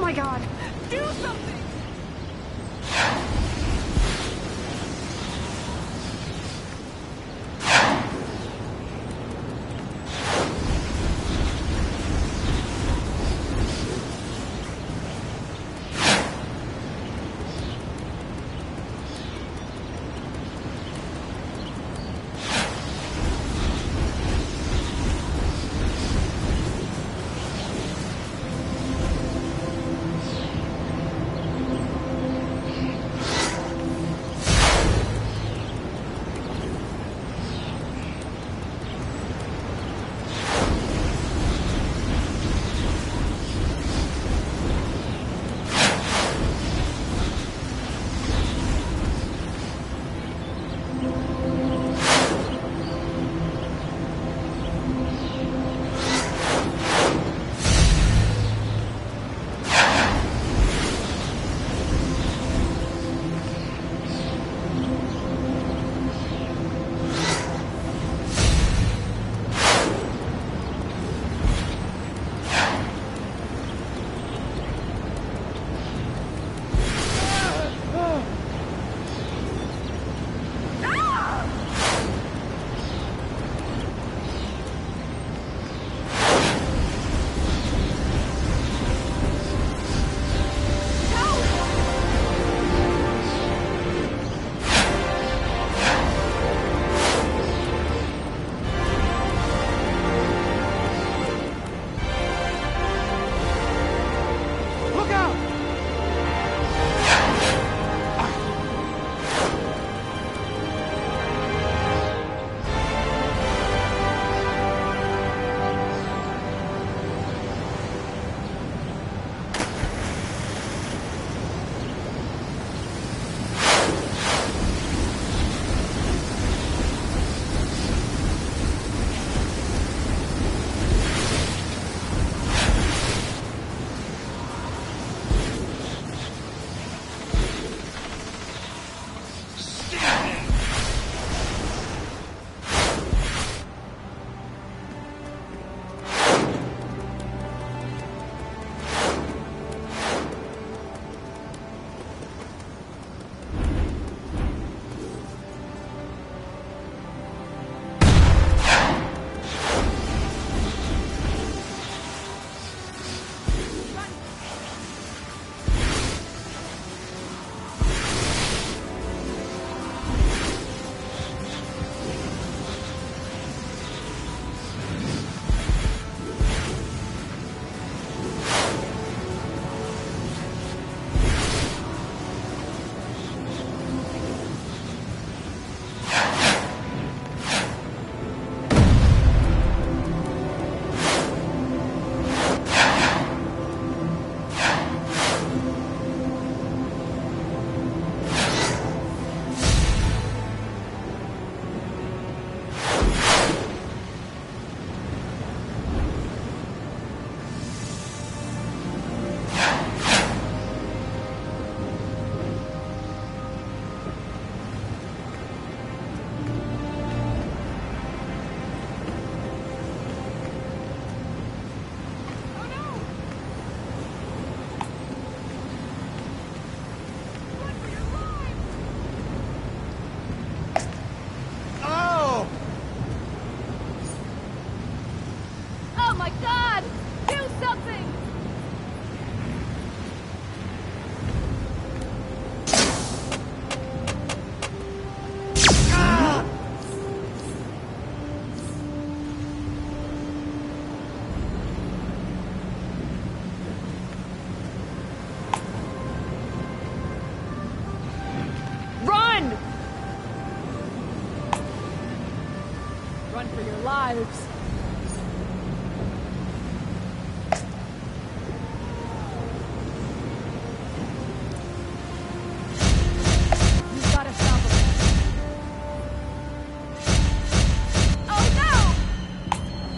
my god! Do something! lives. You've got to stop him. Oh no!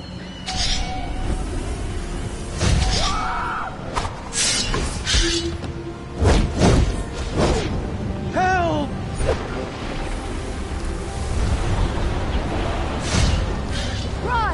Help! Run!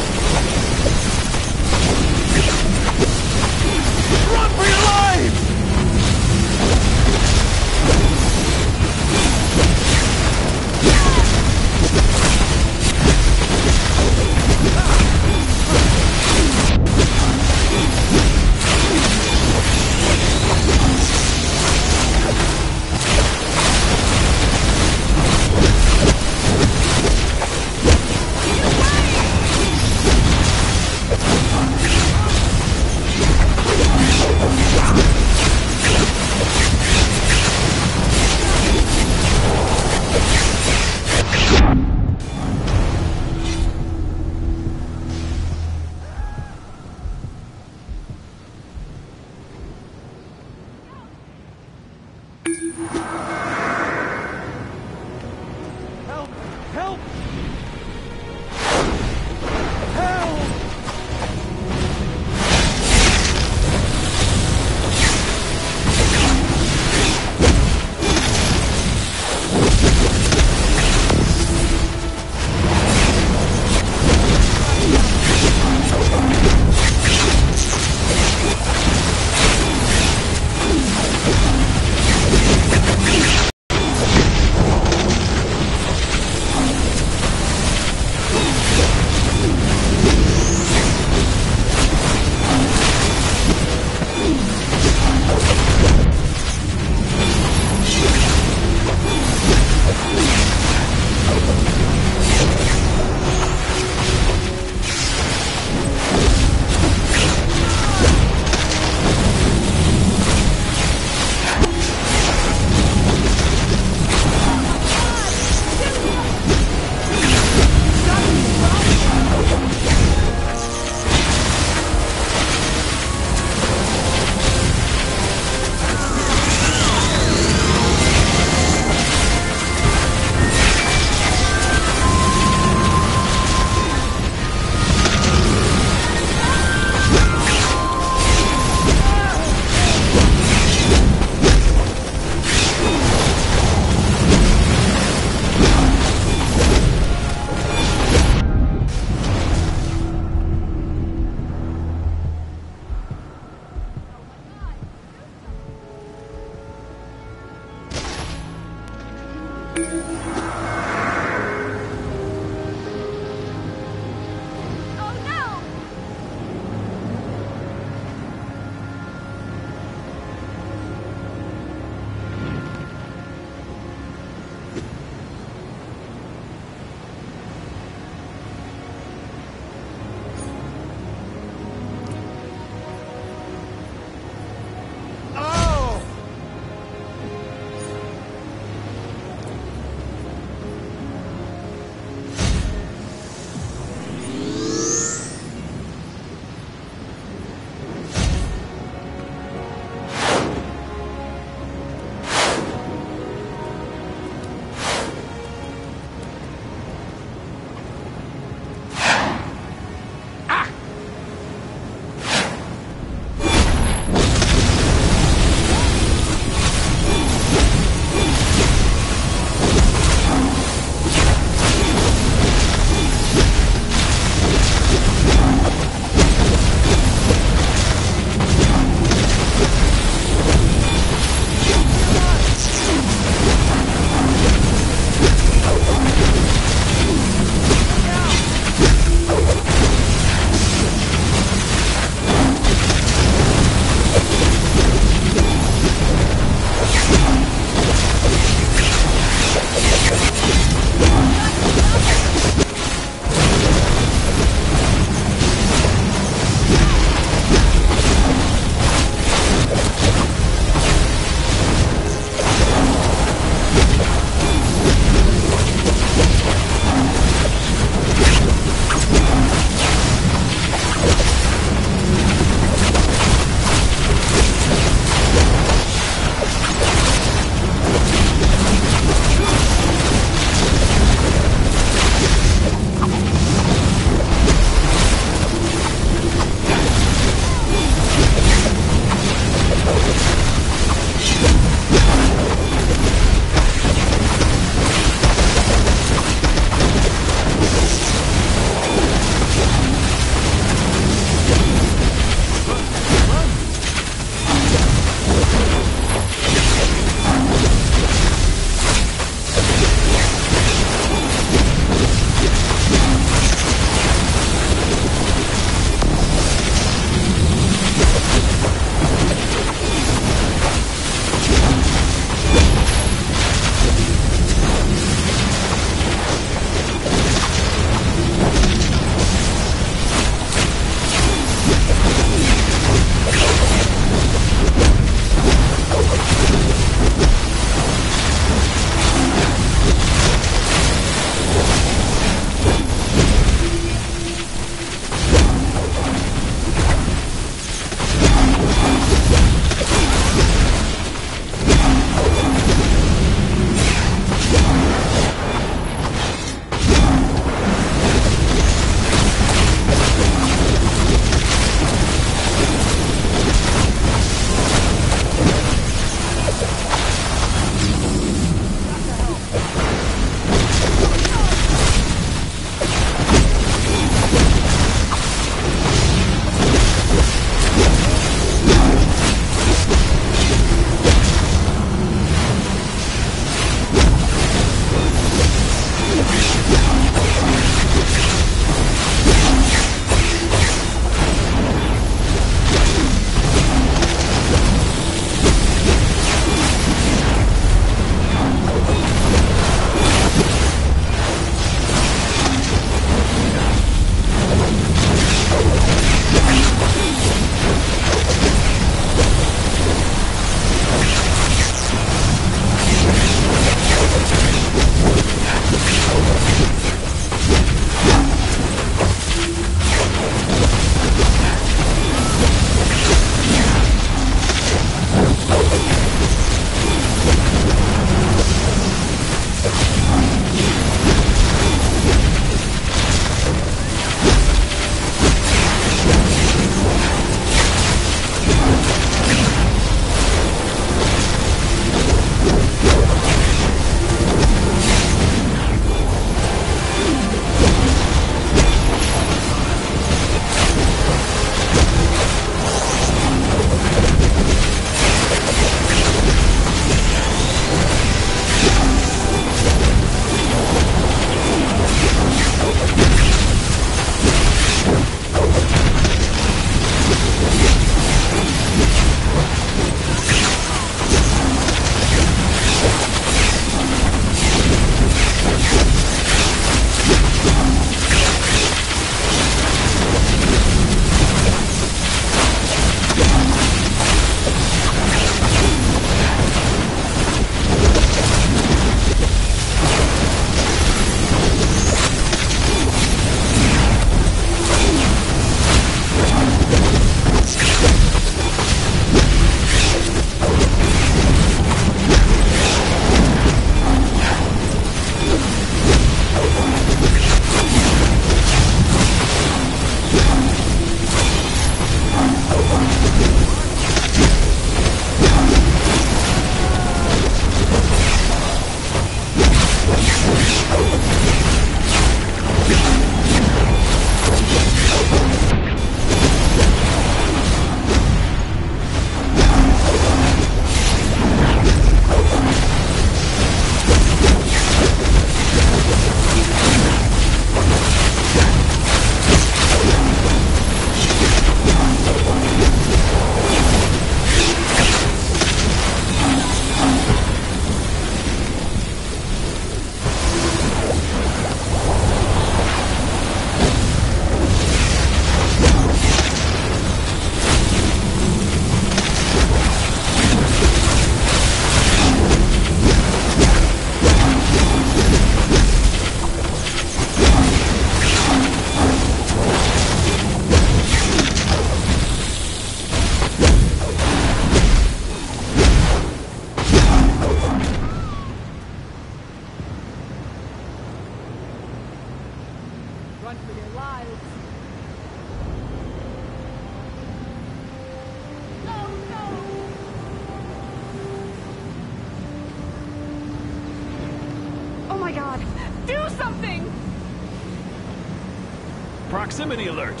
proximity alert.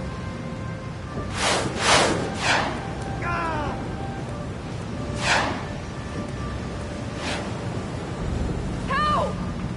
Help!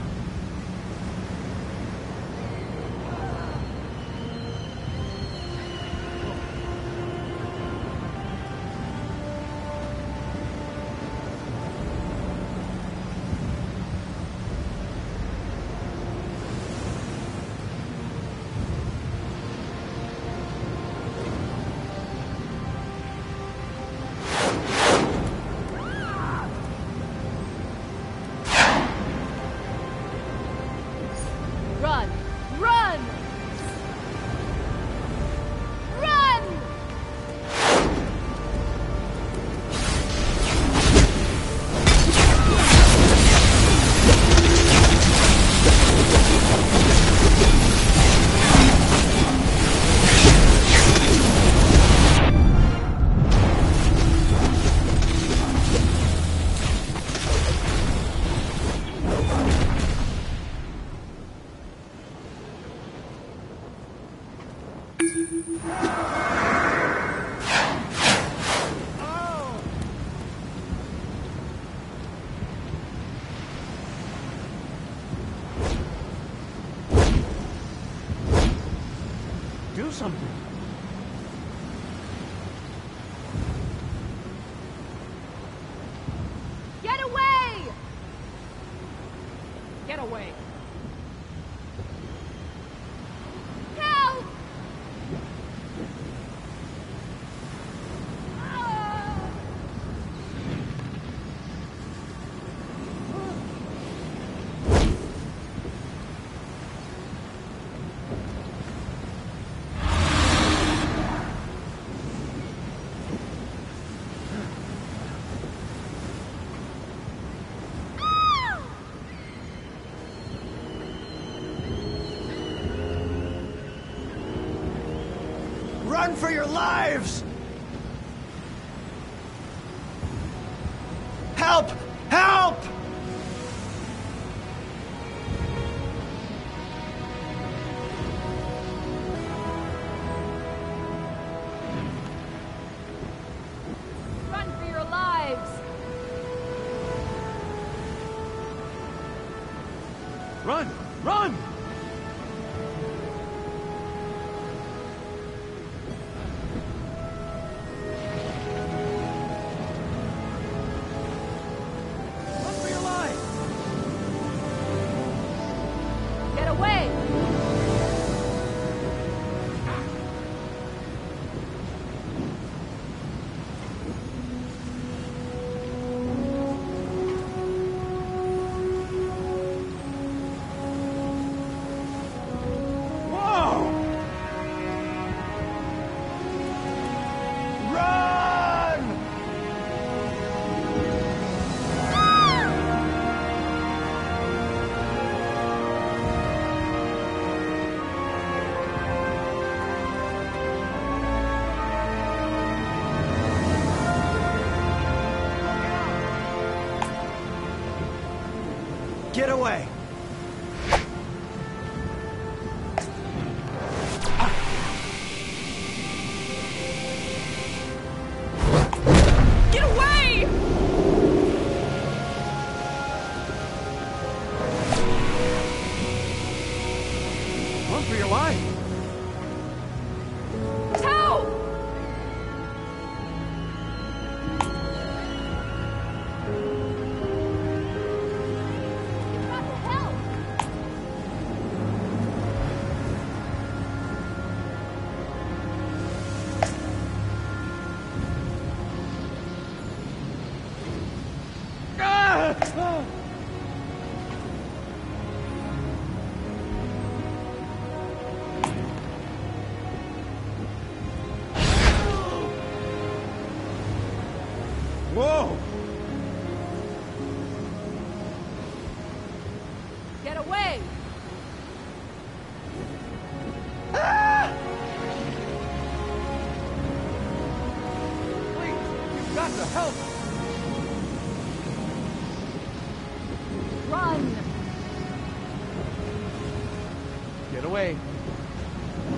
Run! Run! Run! Do something. Get away! Get away. Help! Ah! Run for your lives! Help! Help! Run for your lives! Run! Run! Run for your life! Get away! Whoa! Run! Get away! Get away! Run for your life! Help! You've got to help! Whoa! Get away! Please, you've got to help! Run! Get away.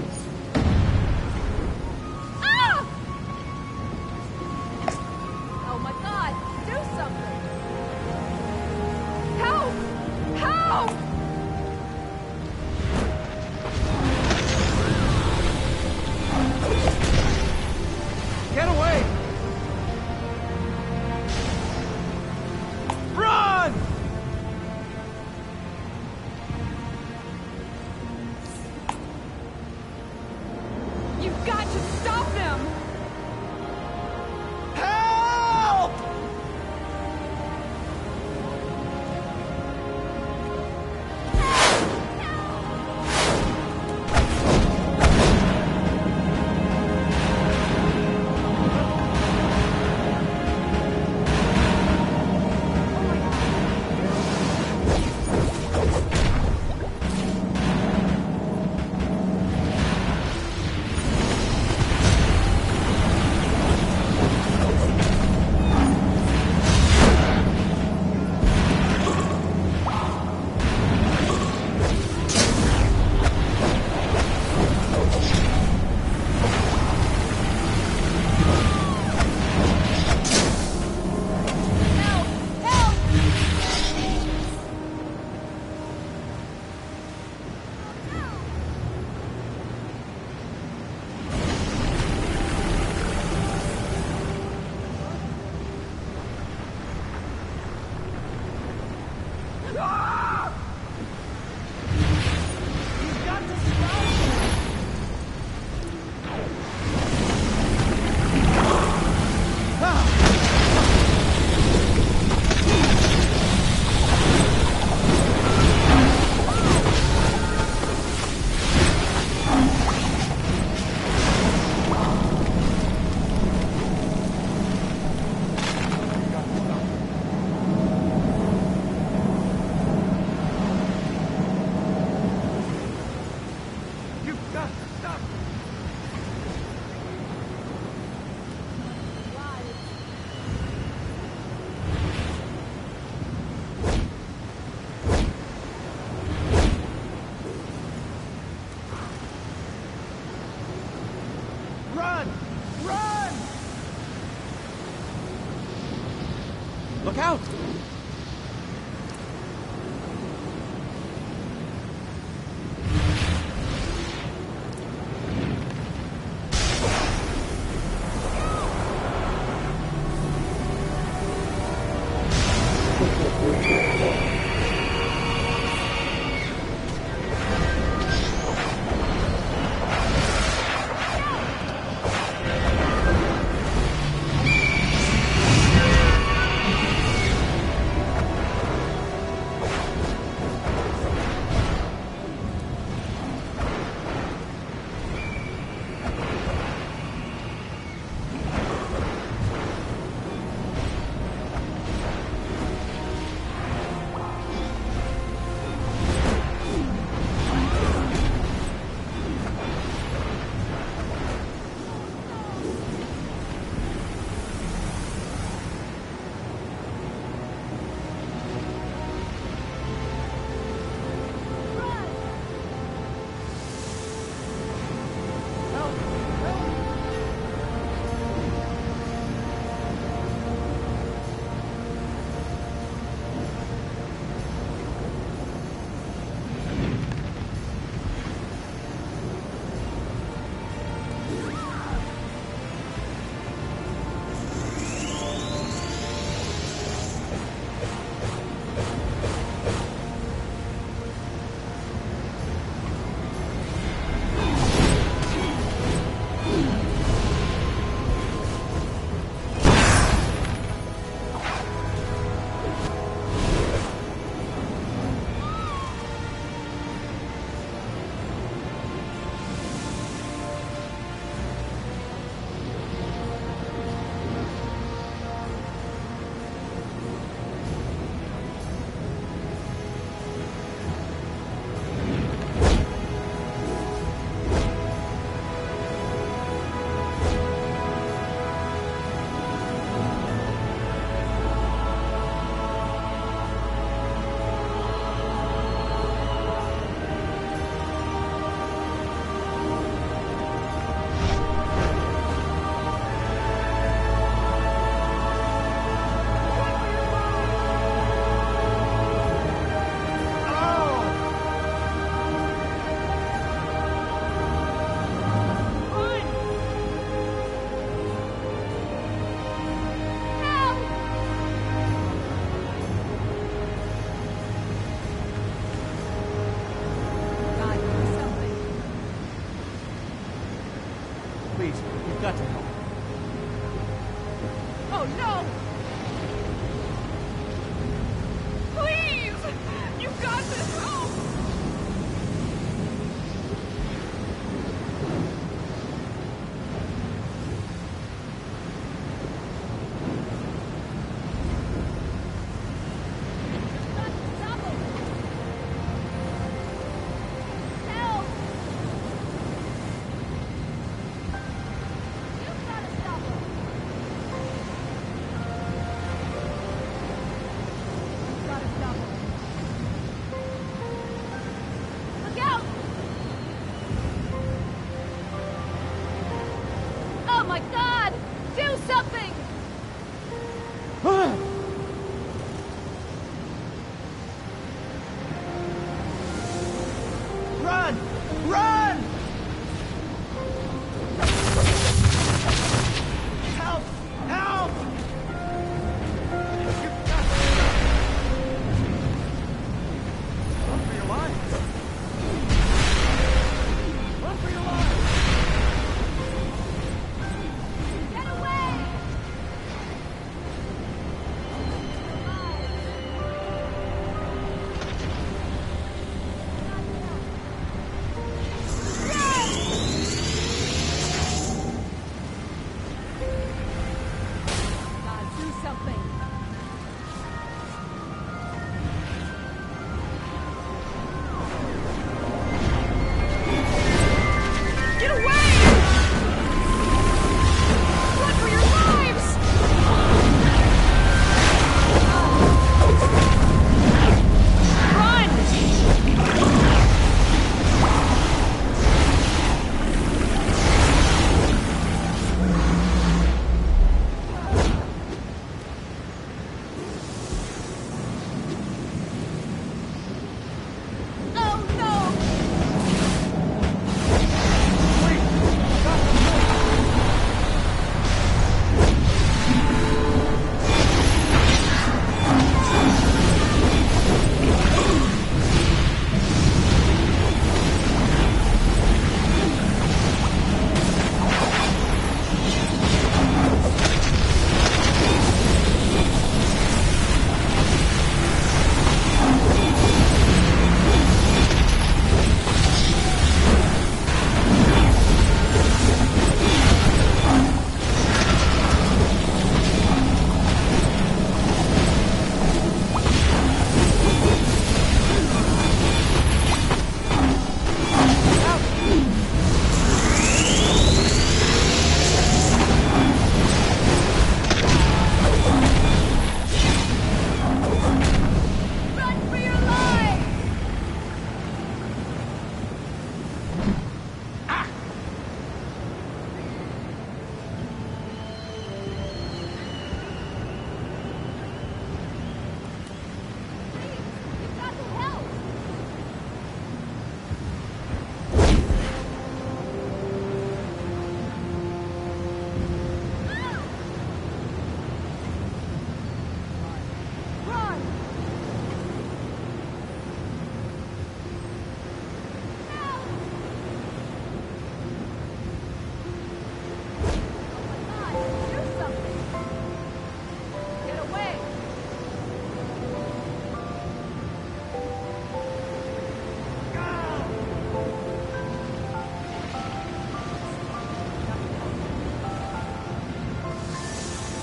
Run! Run! Look out!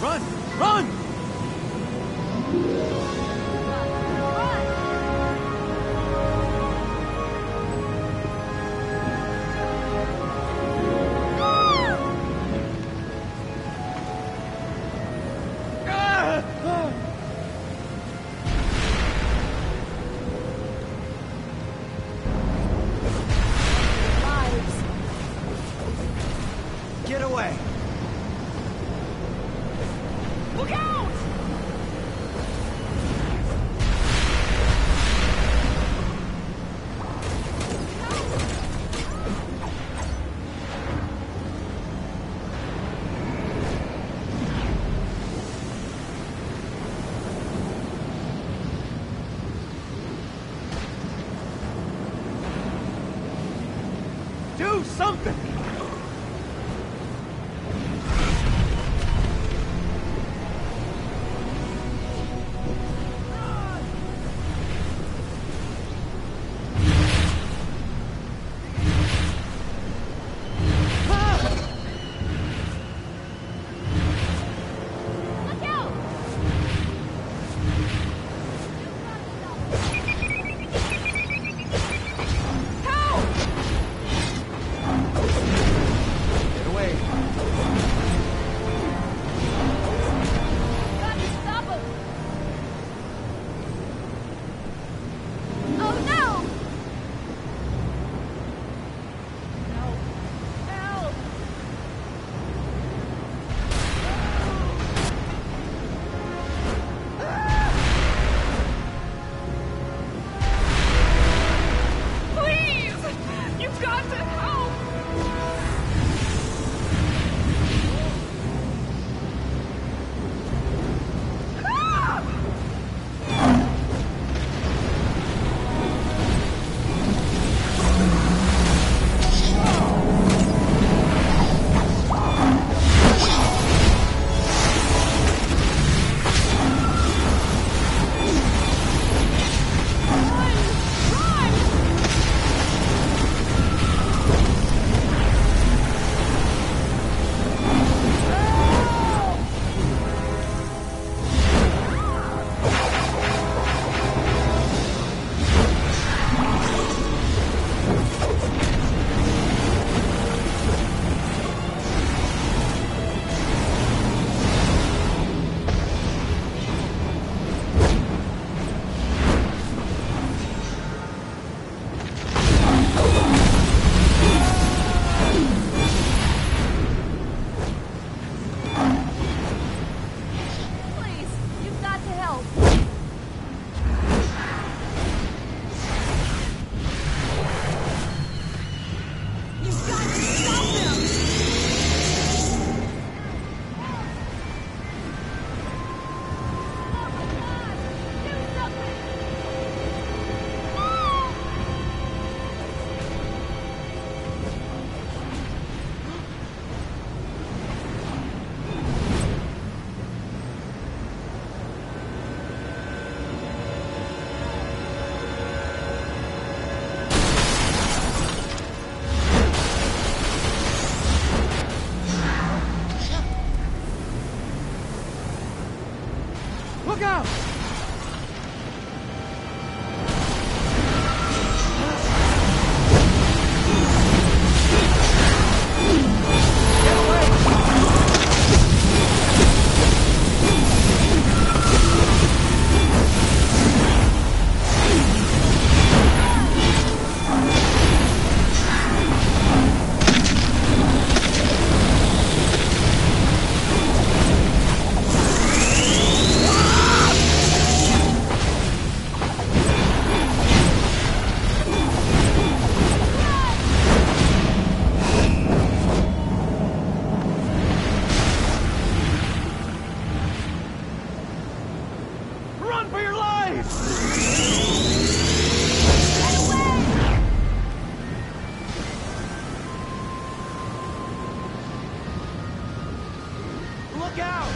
Run! Run! Get away! Look out! Do something! Look out! Help! Get away! Gotta stop him! Oh no! Help! Help! Please! You've got to help! Ah! Please, you've got to help. You've got to stop them! Oh my God! Do something! Look out! Run for your lives! Look out!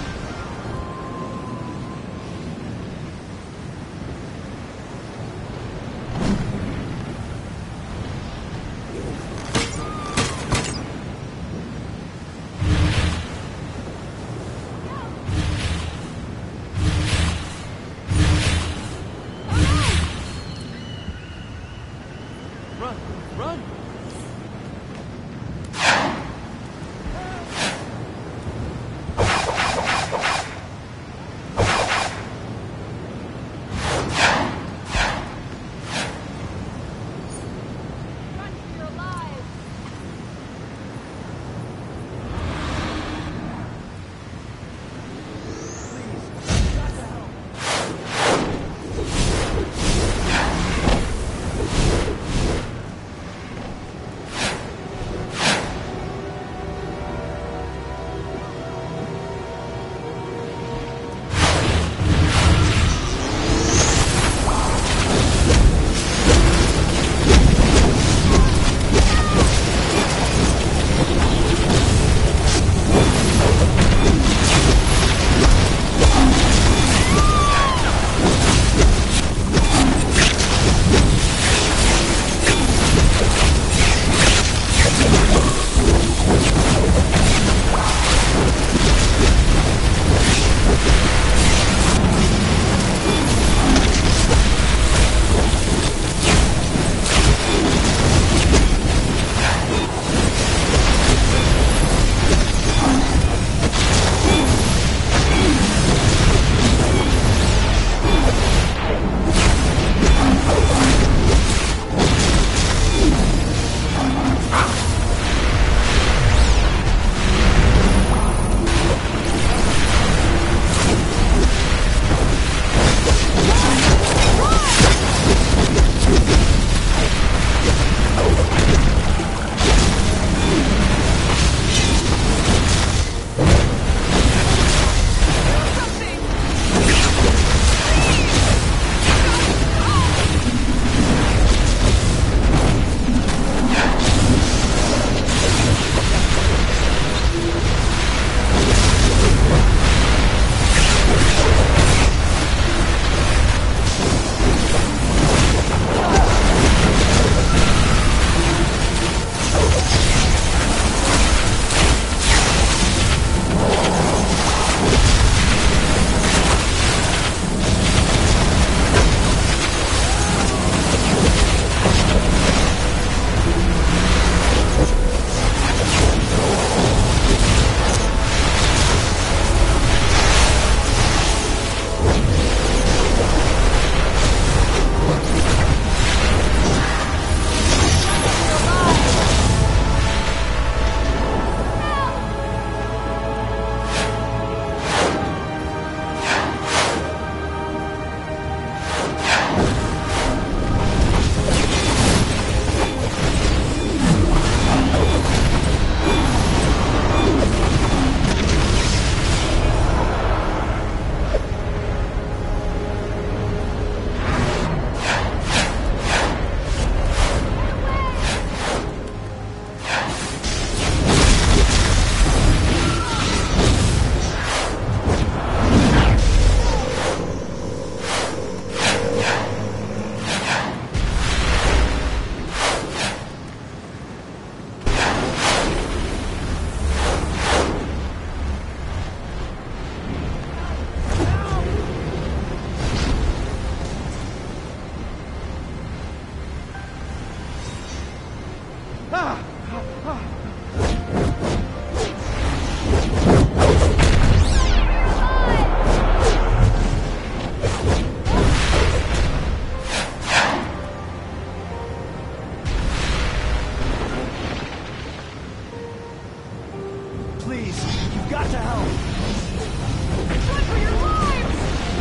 got to help! Run for your lives!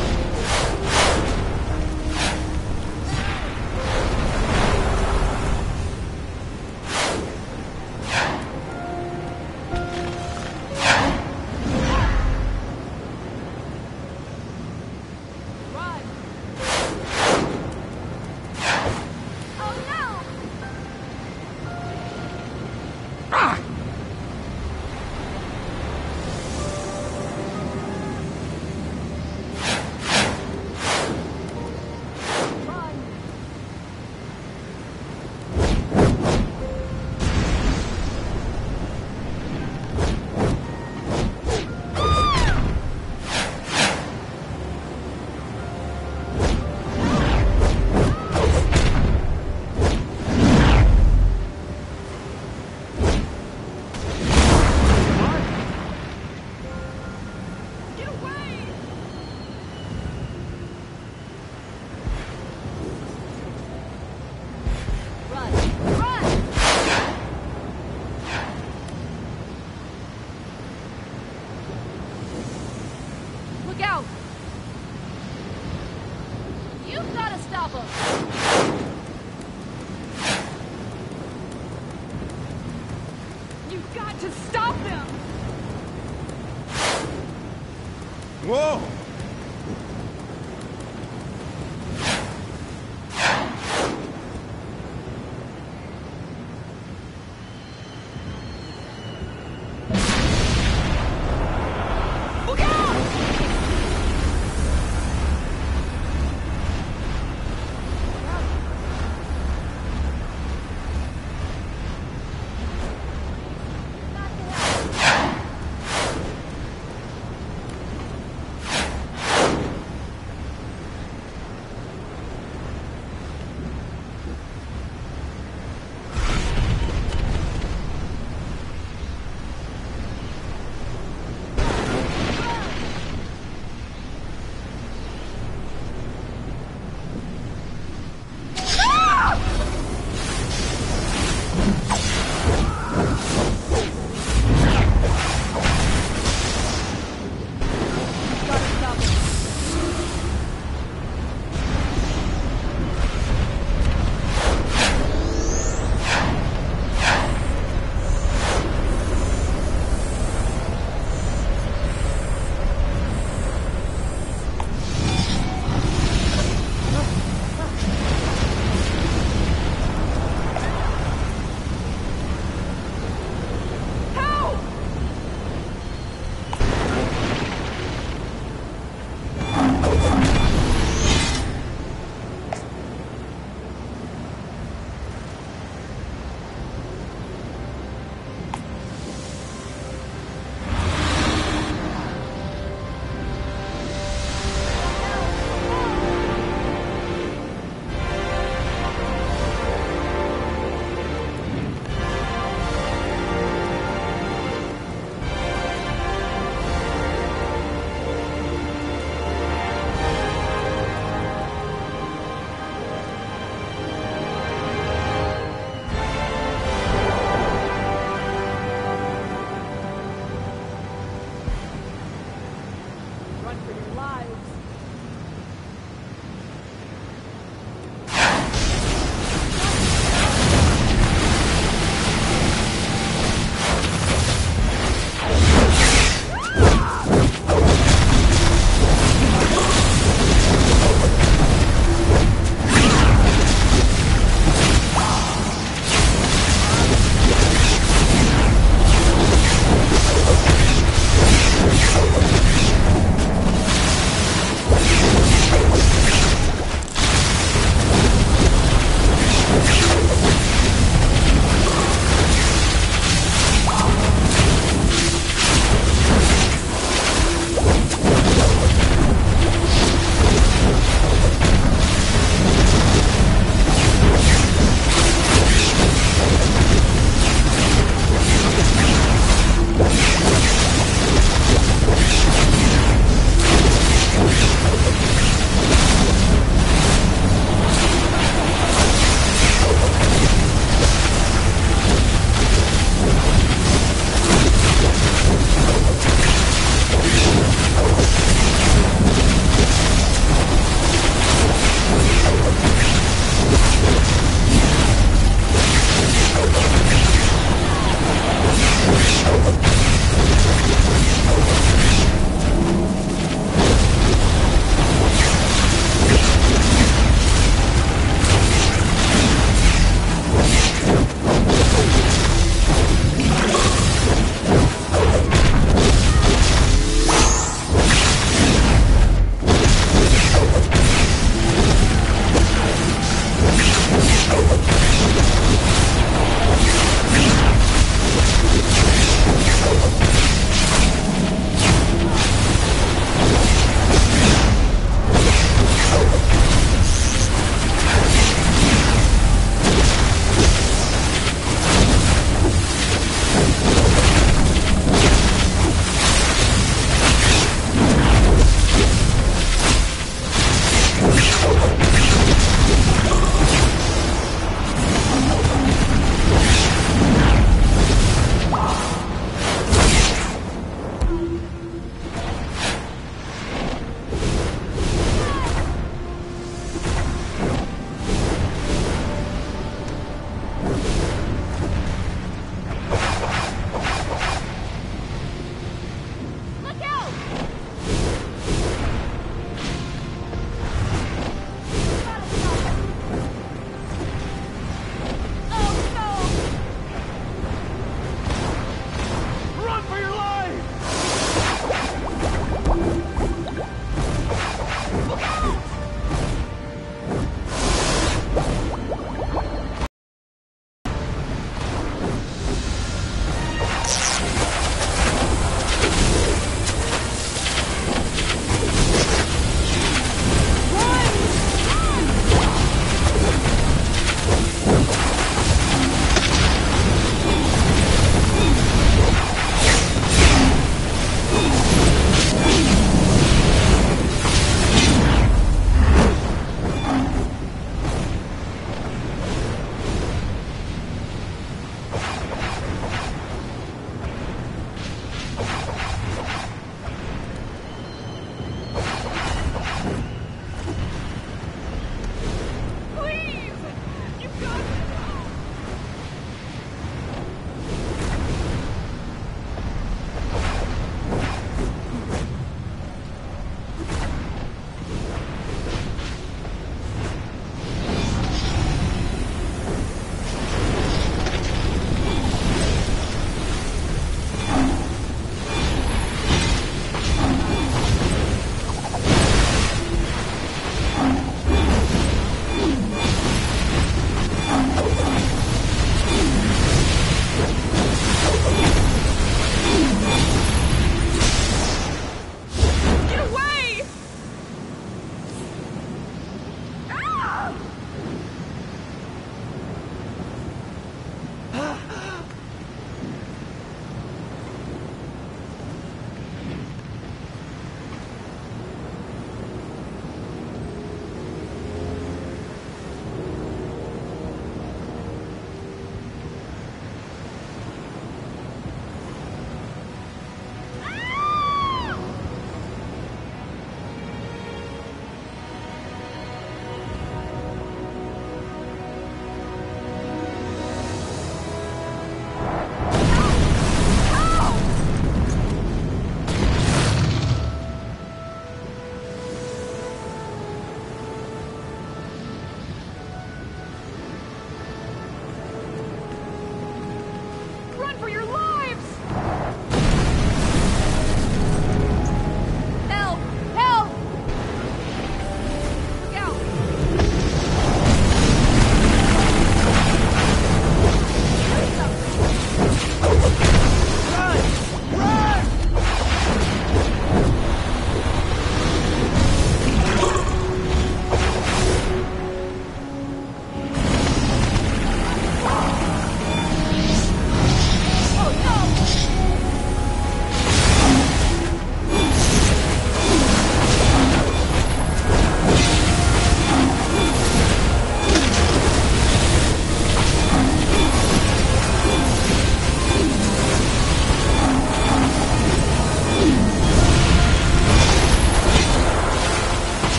Run! Oh no! Get away! Run! Run! Look out! You've got to stop him! You've got to stop him! Whoa! Look out! Got to help.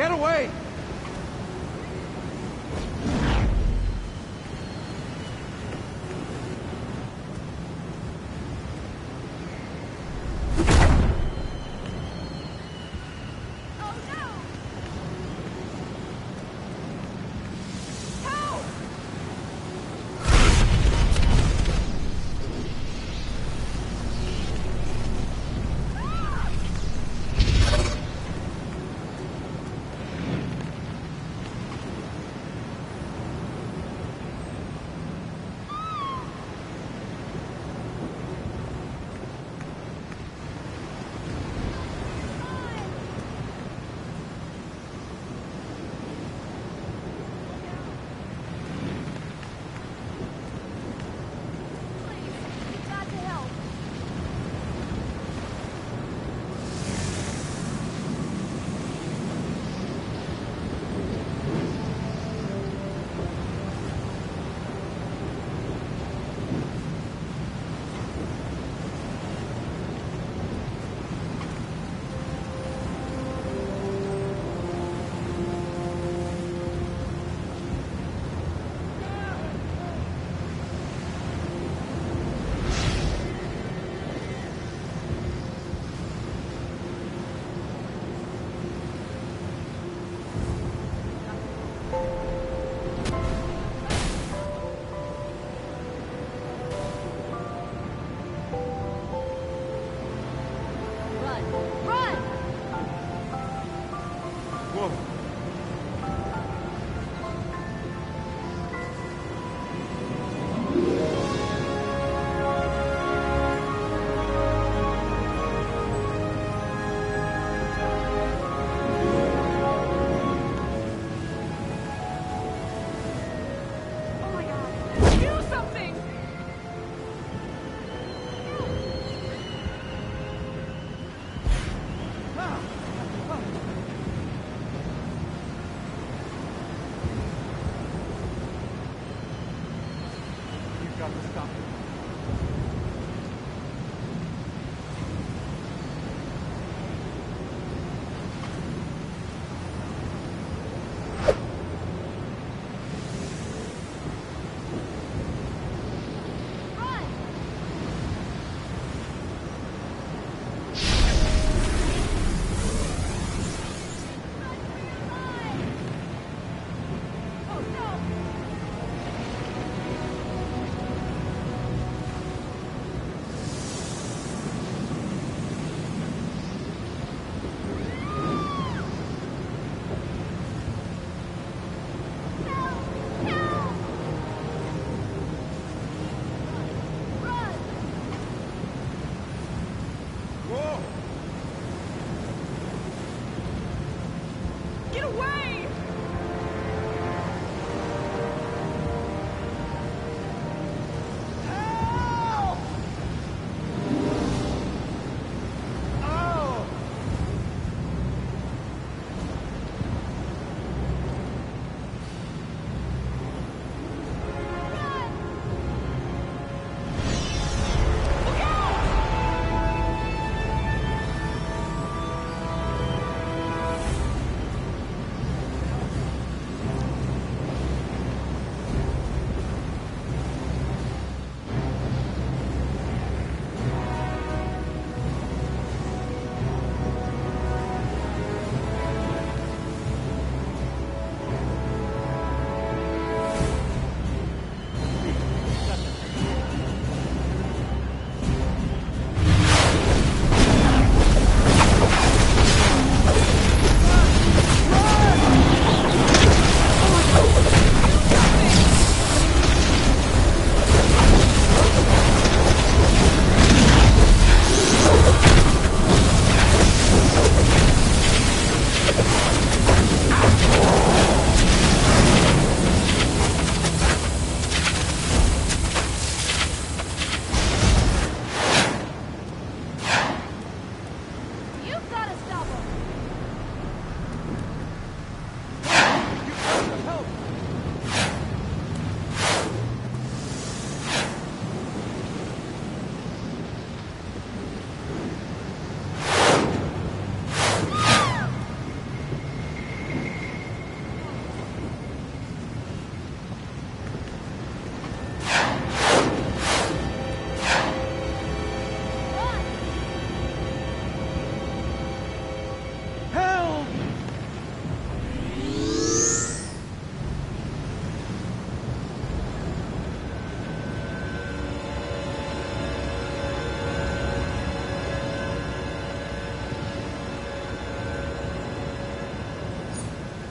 Get away!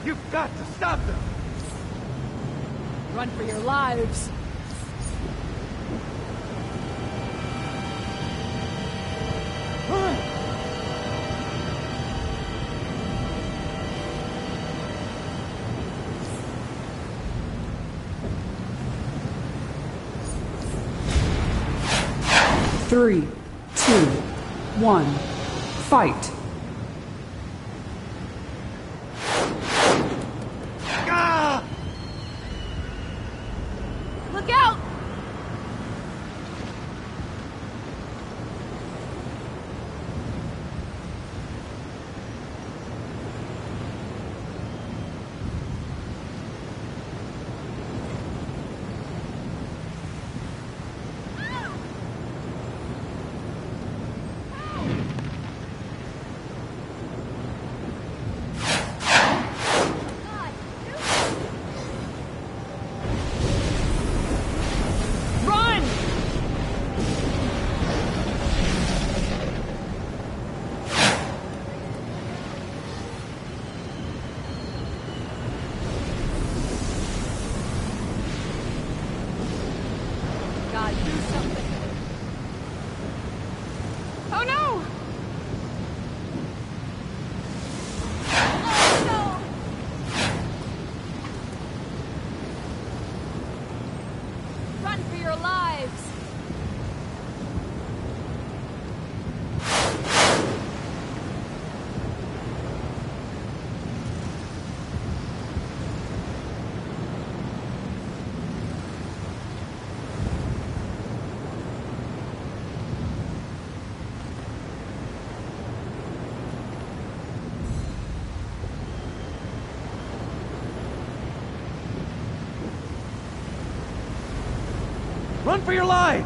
You've got to stop them! Run for your lives. Three, 2, 1, fight! Look out! Run! God, do something. Oh no! Oh no! Run for your lives! Run for your lives!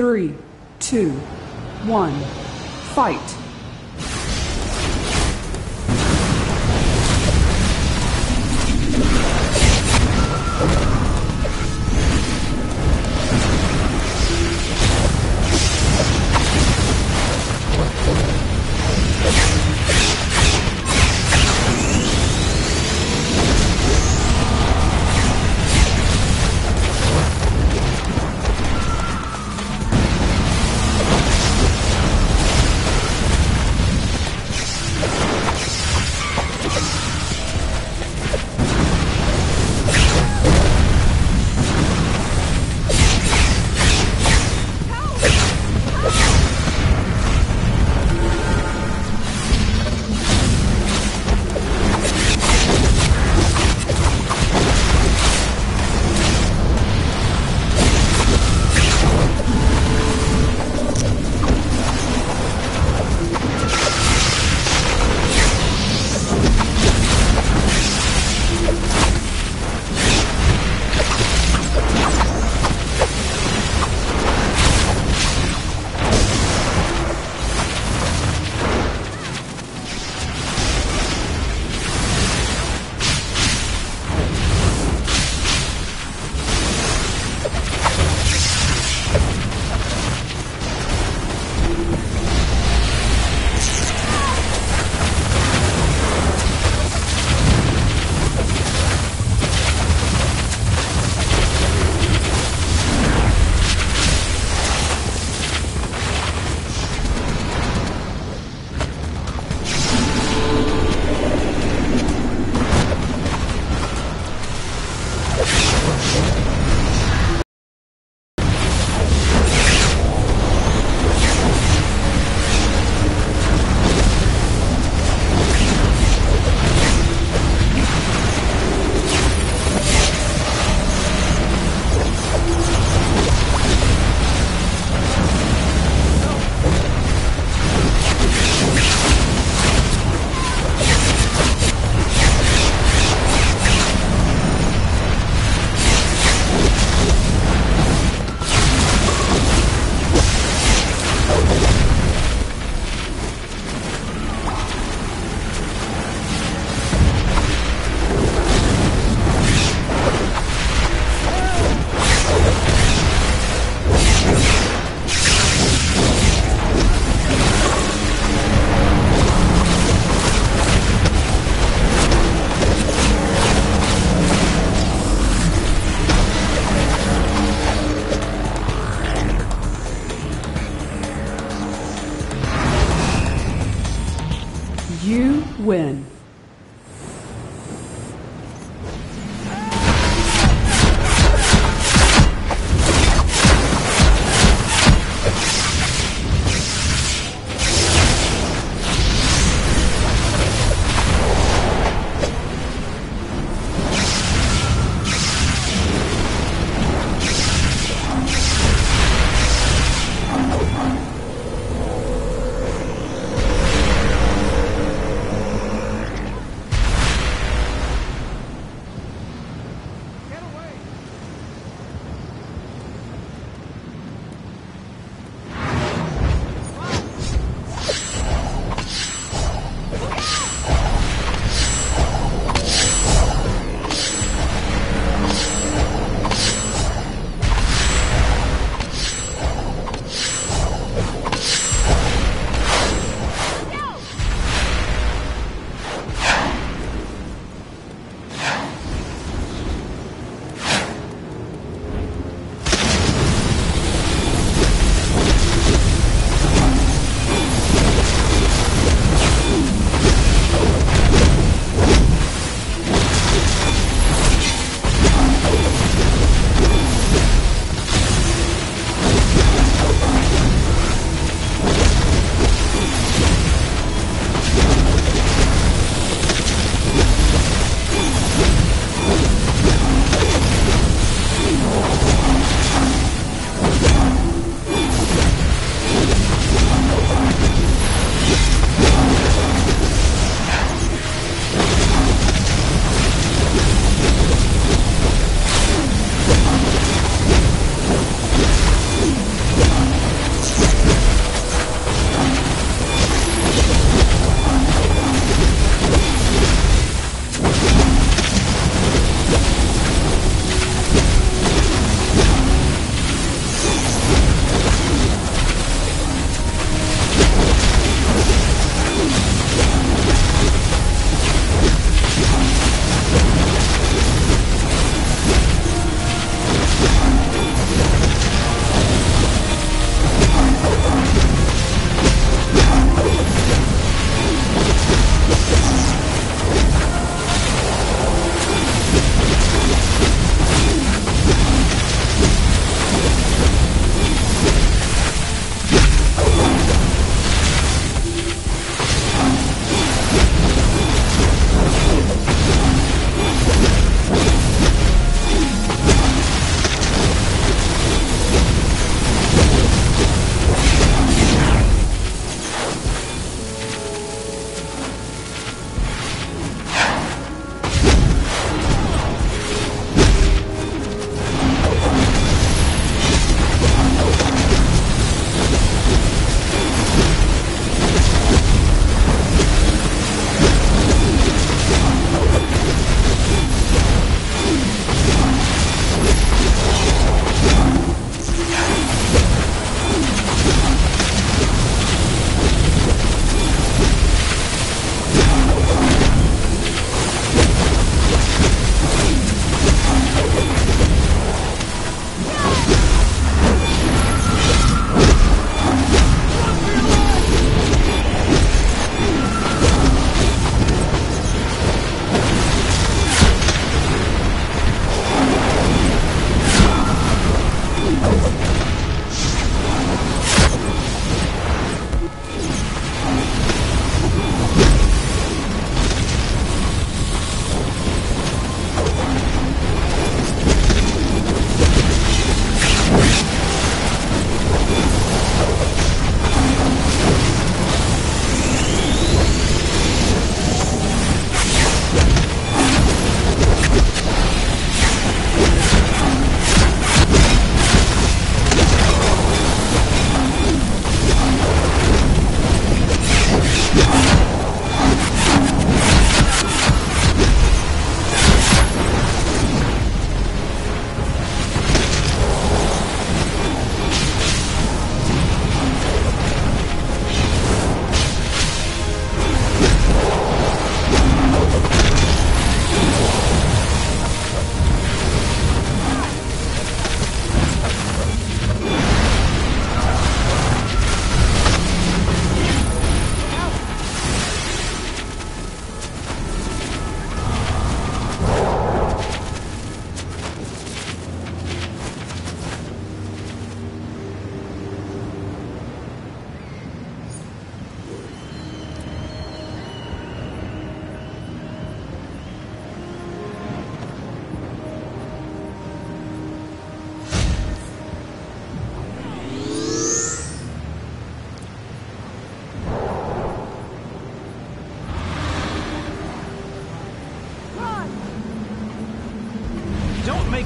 3, 2, 1, fight!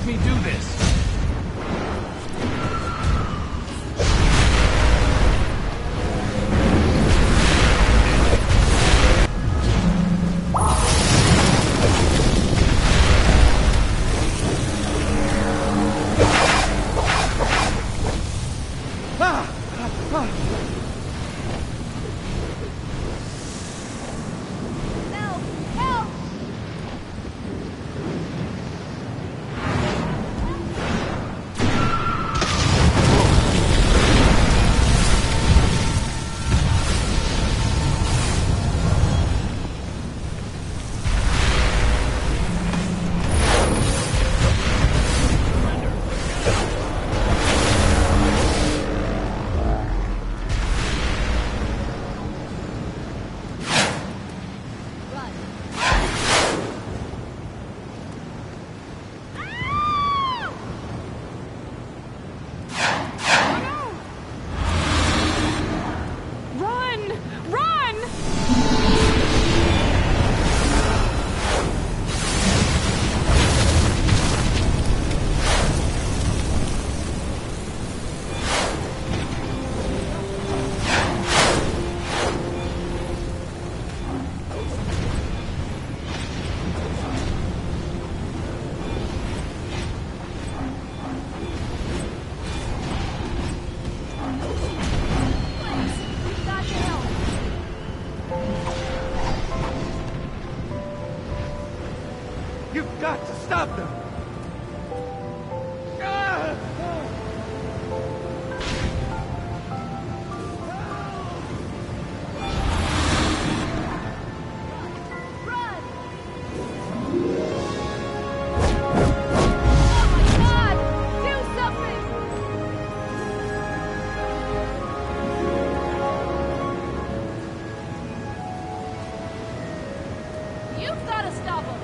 me do this. You've got to stop them! You've got to stop him!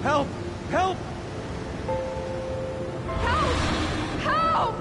Help! Help! Help!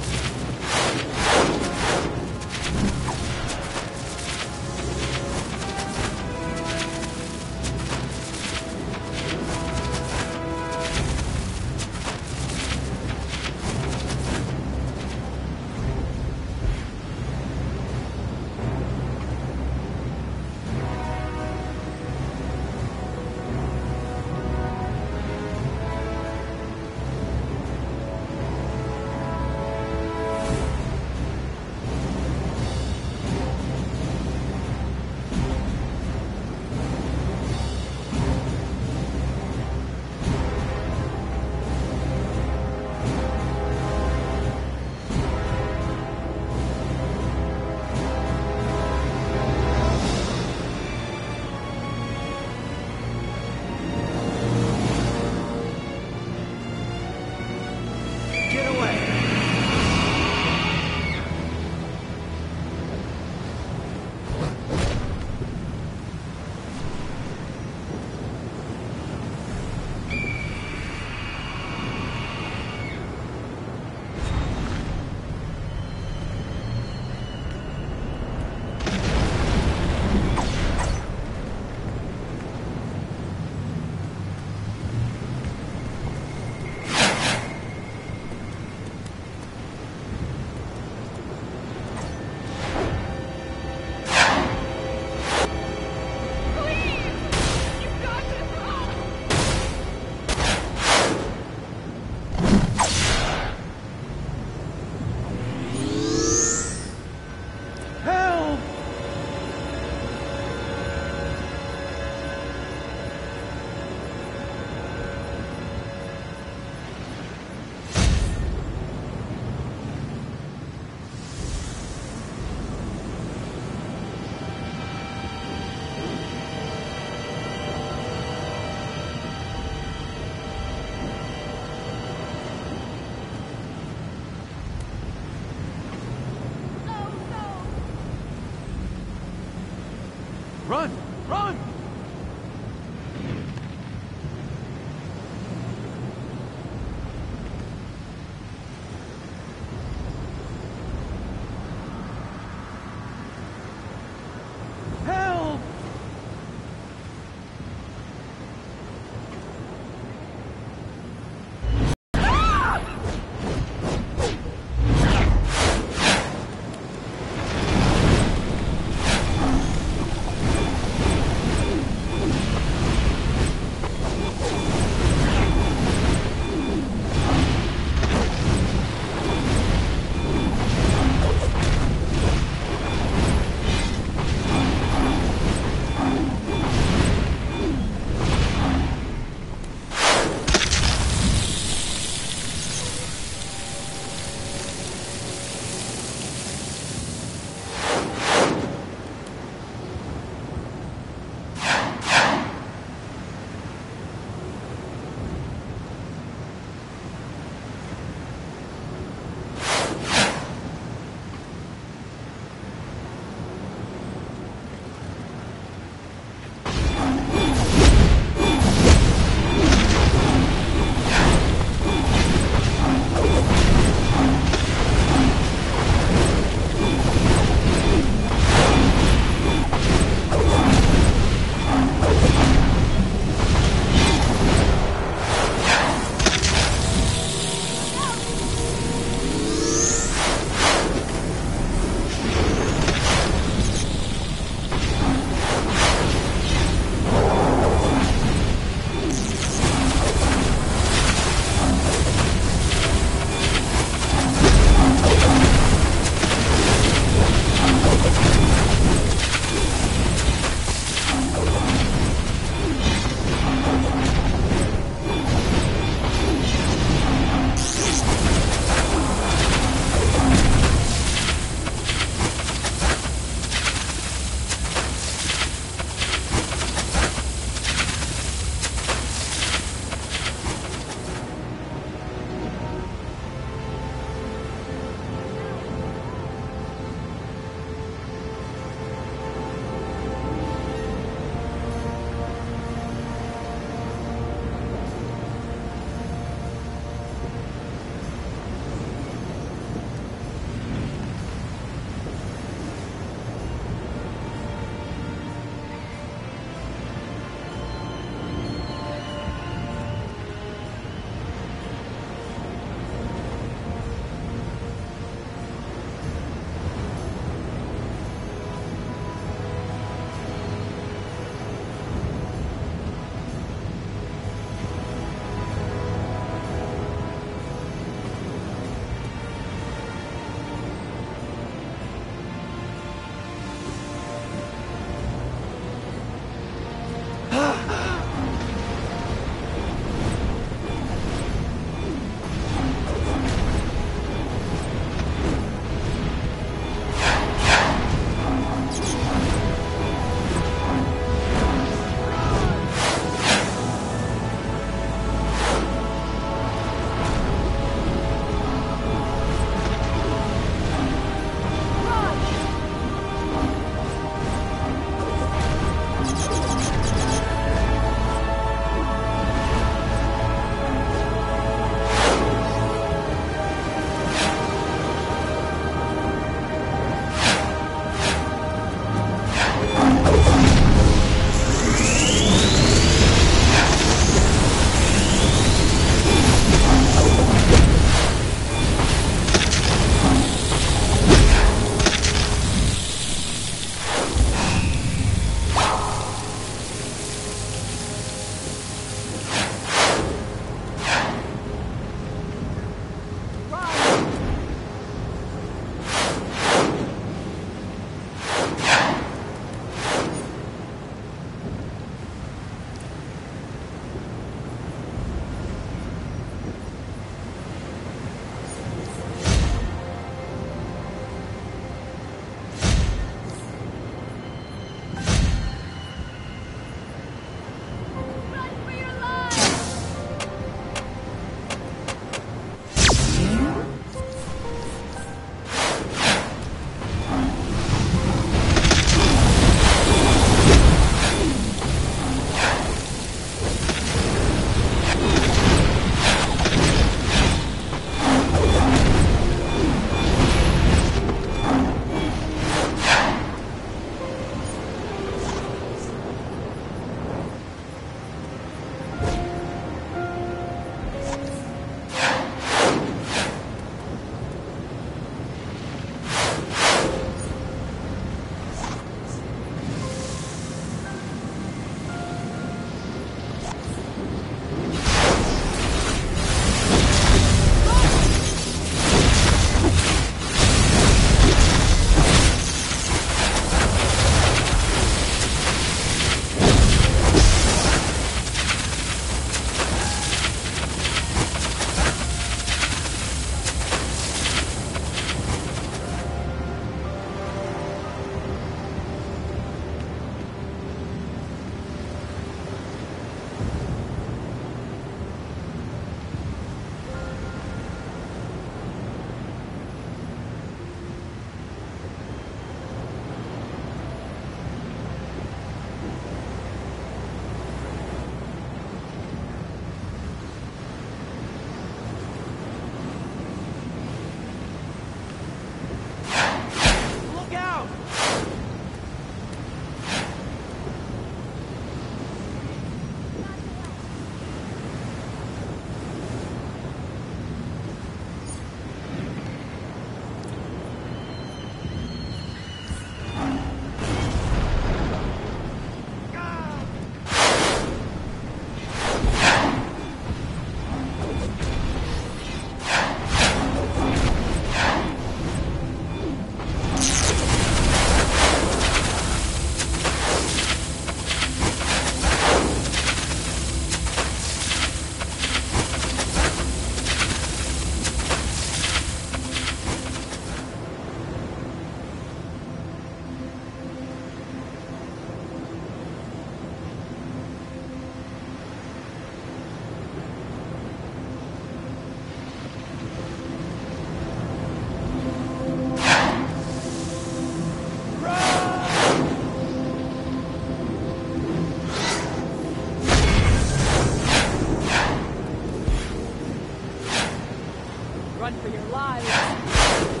alive!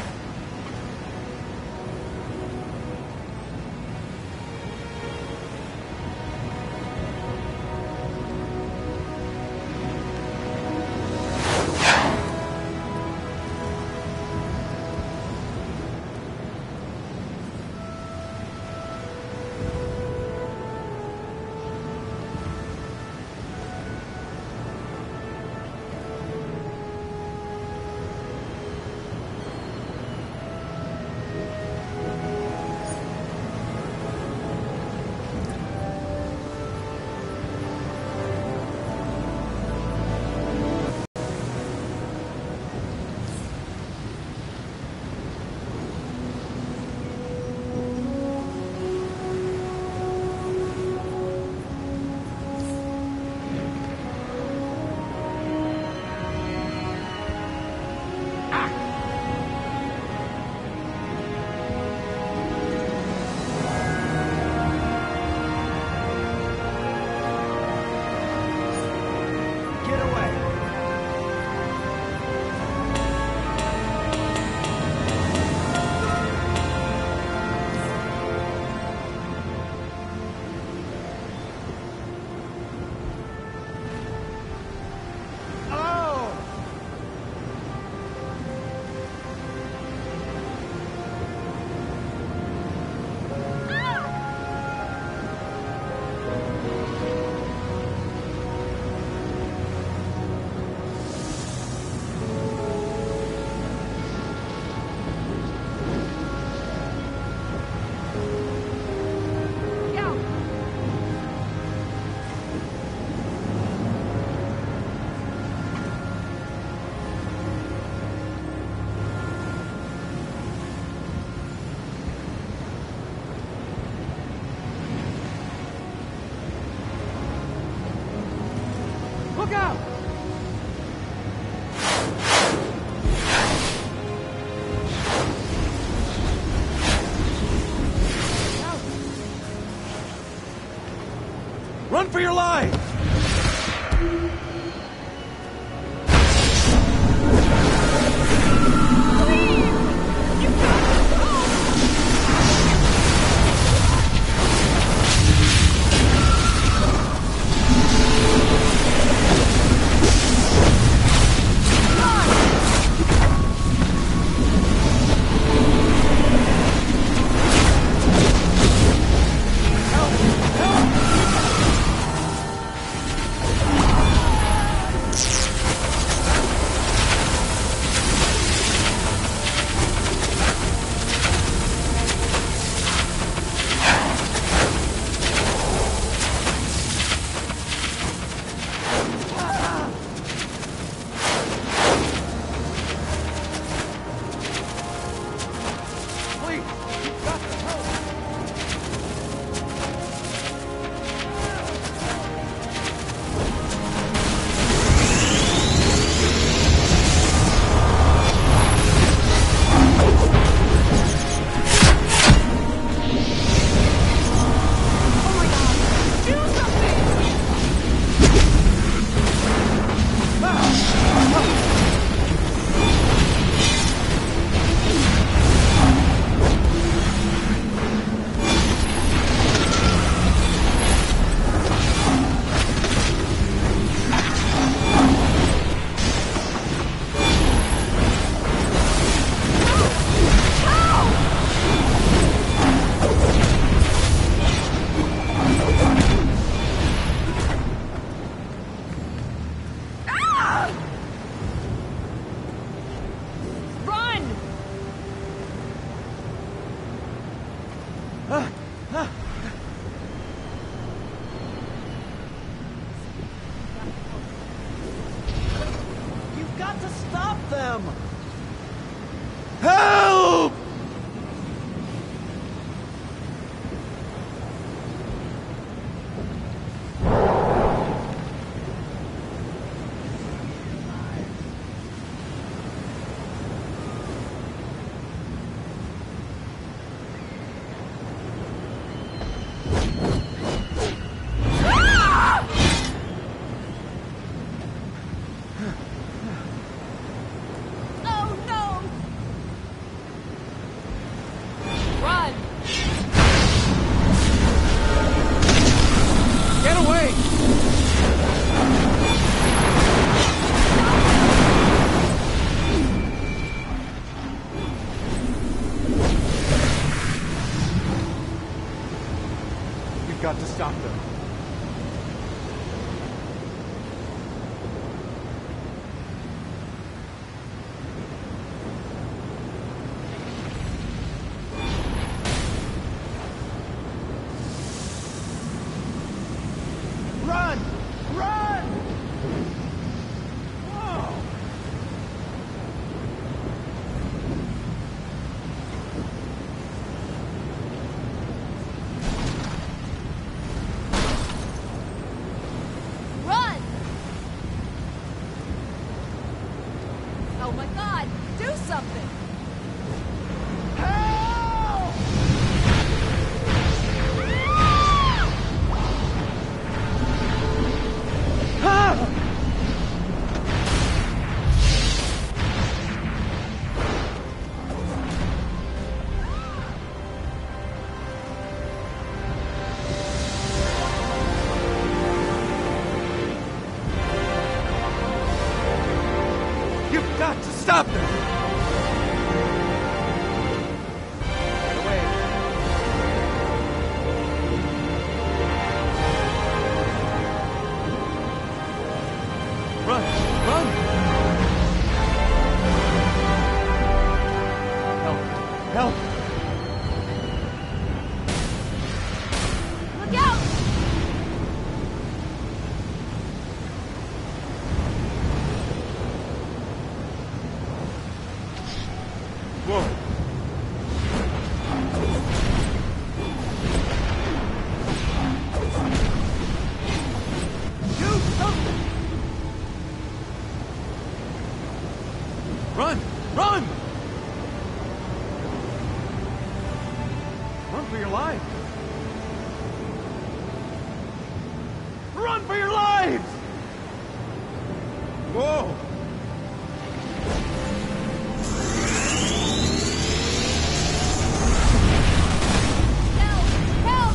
Look out! Run for your life! You've got to stop them! Help! Oh my god! Do something! You've got to stop them! Get away. Run! Run! Help! Help! Look out! Whoa! Do something! Run! Run! Run for your life! Run for your lives! Whoa! Help!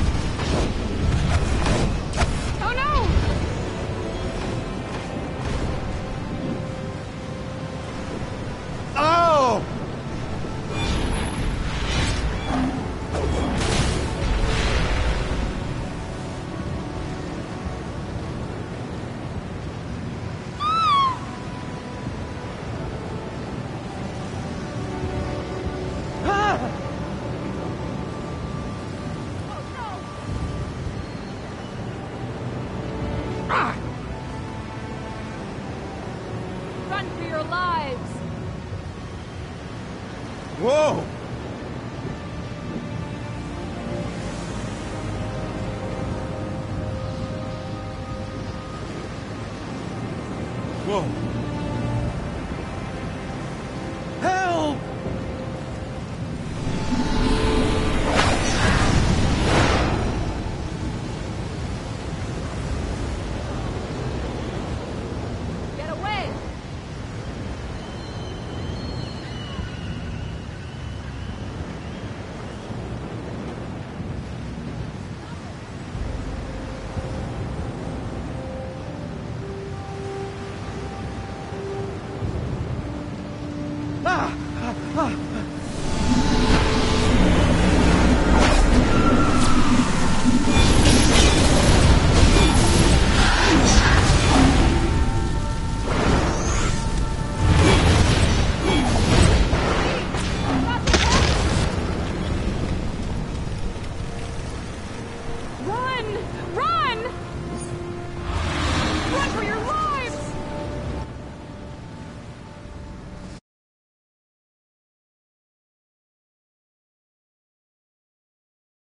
Oh no! Oh! Run for your lives! Whoa! Whoa!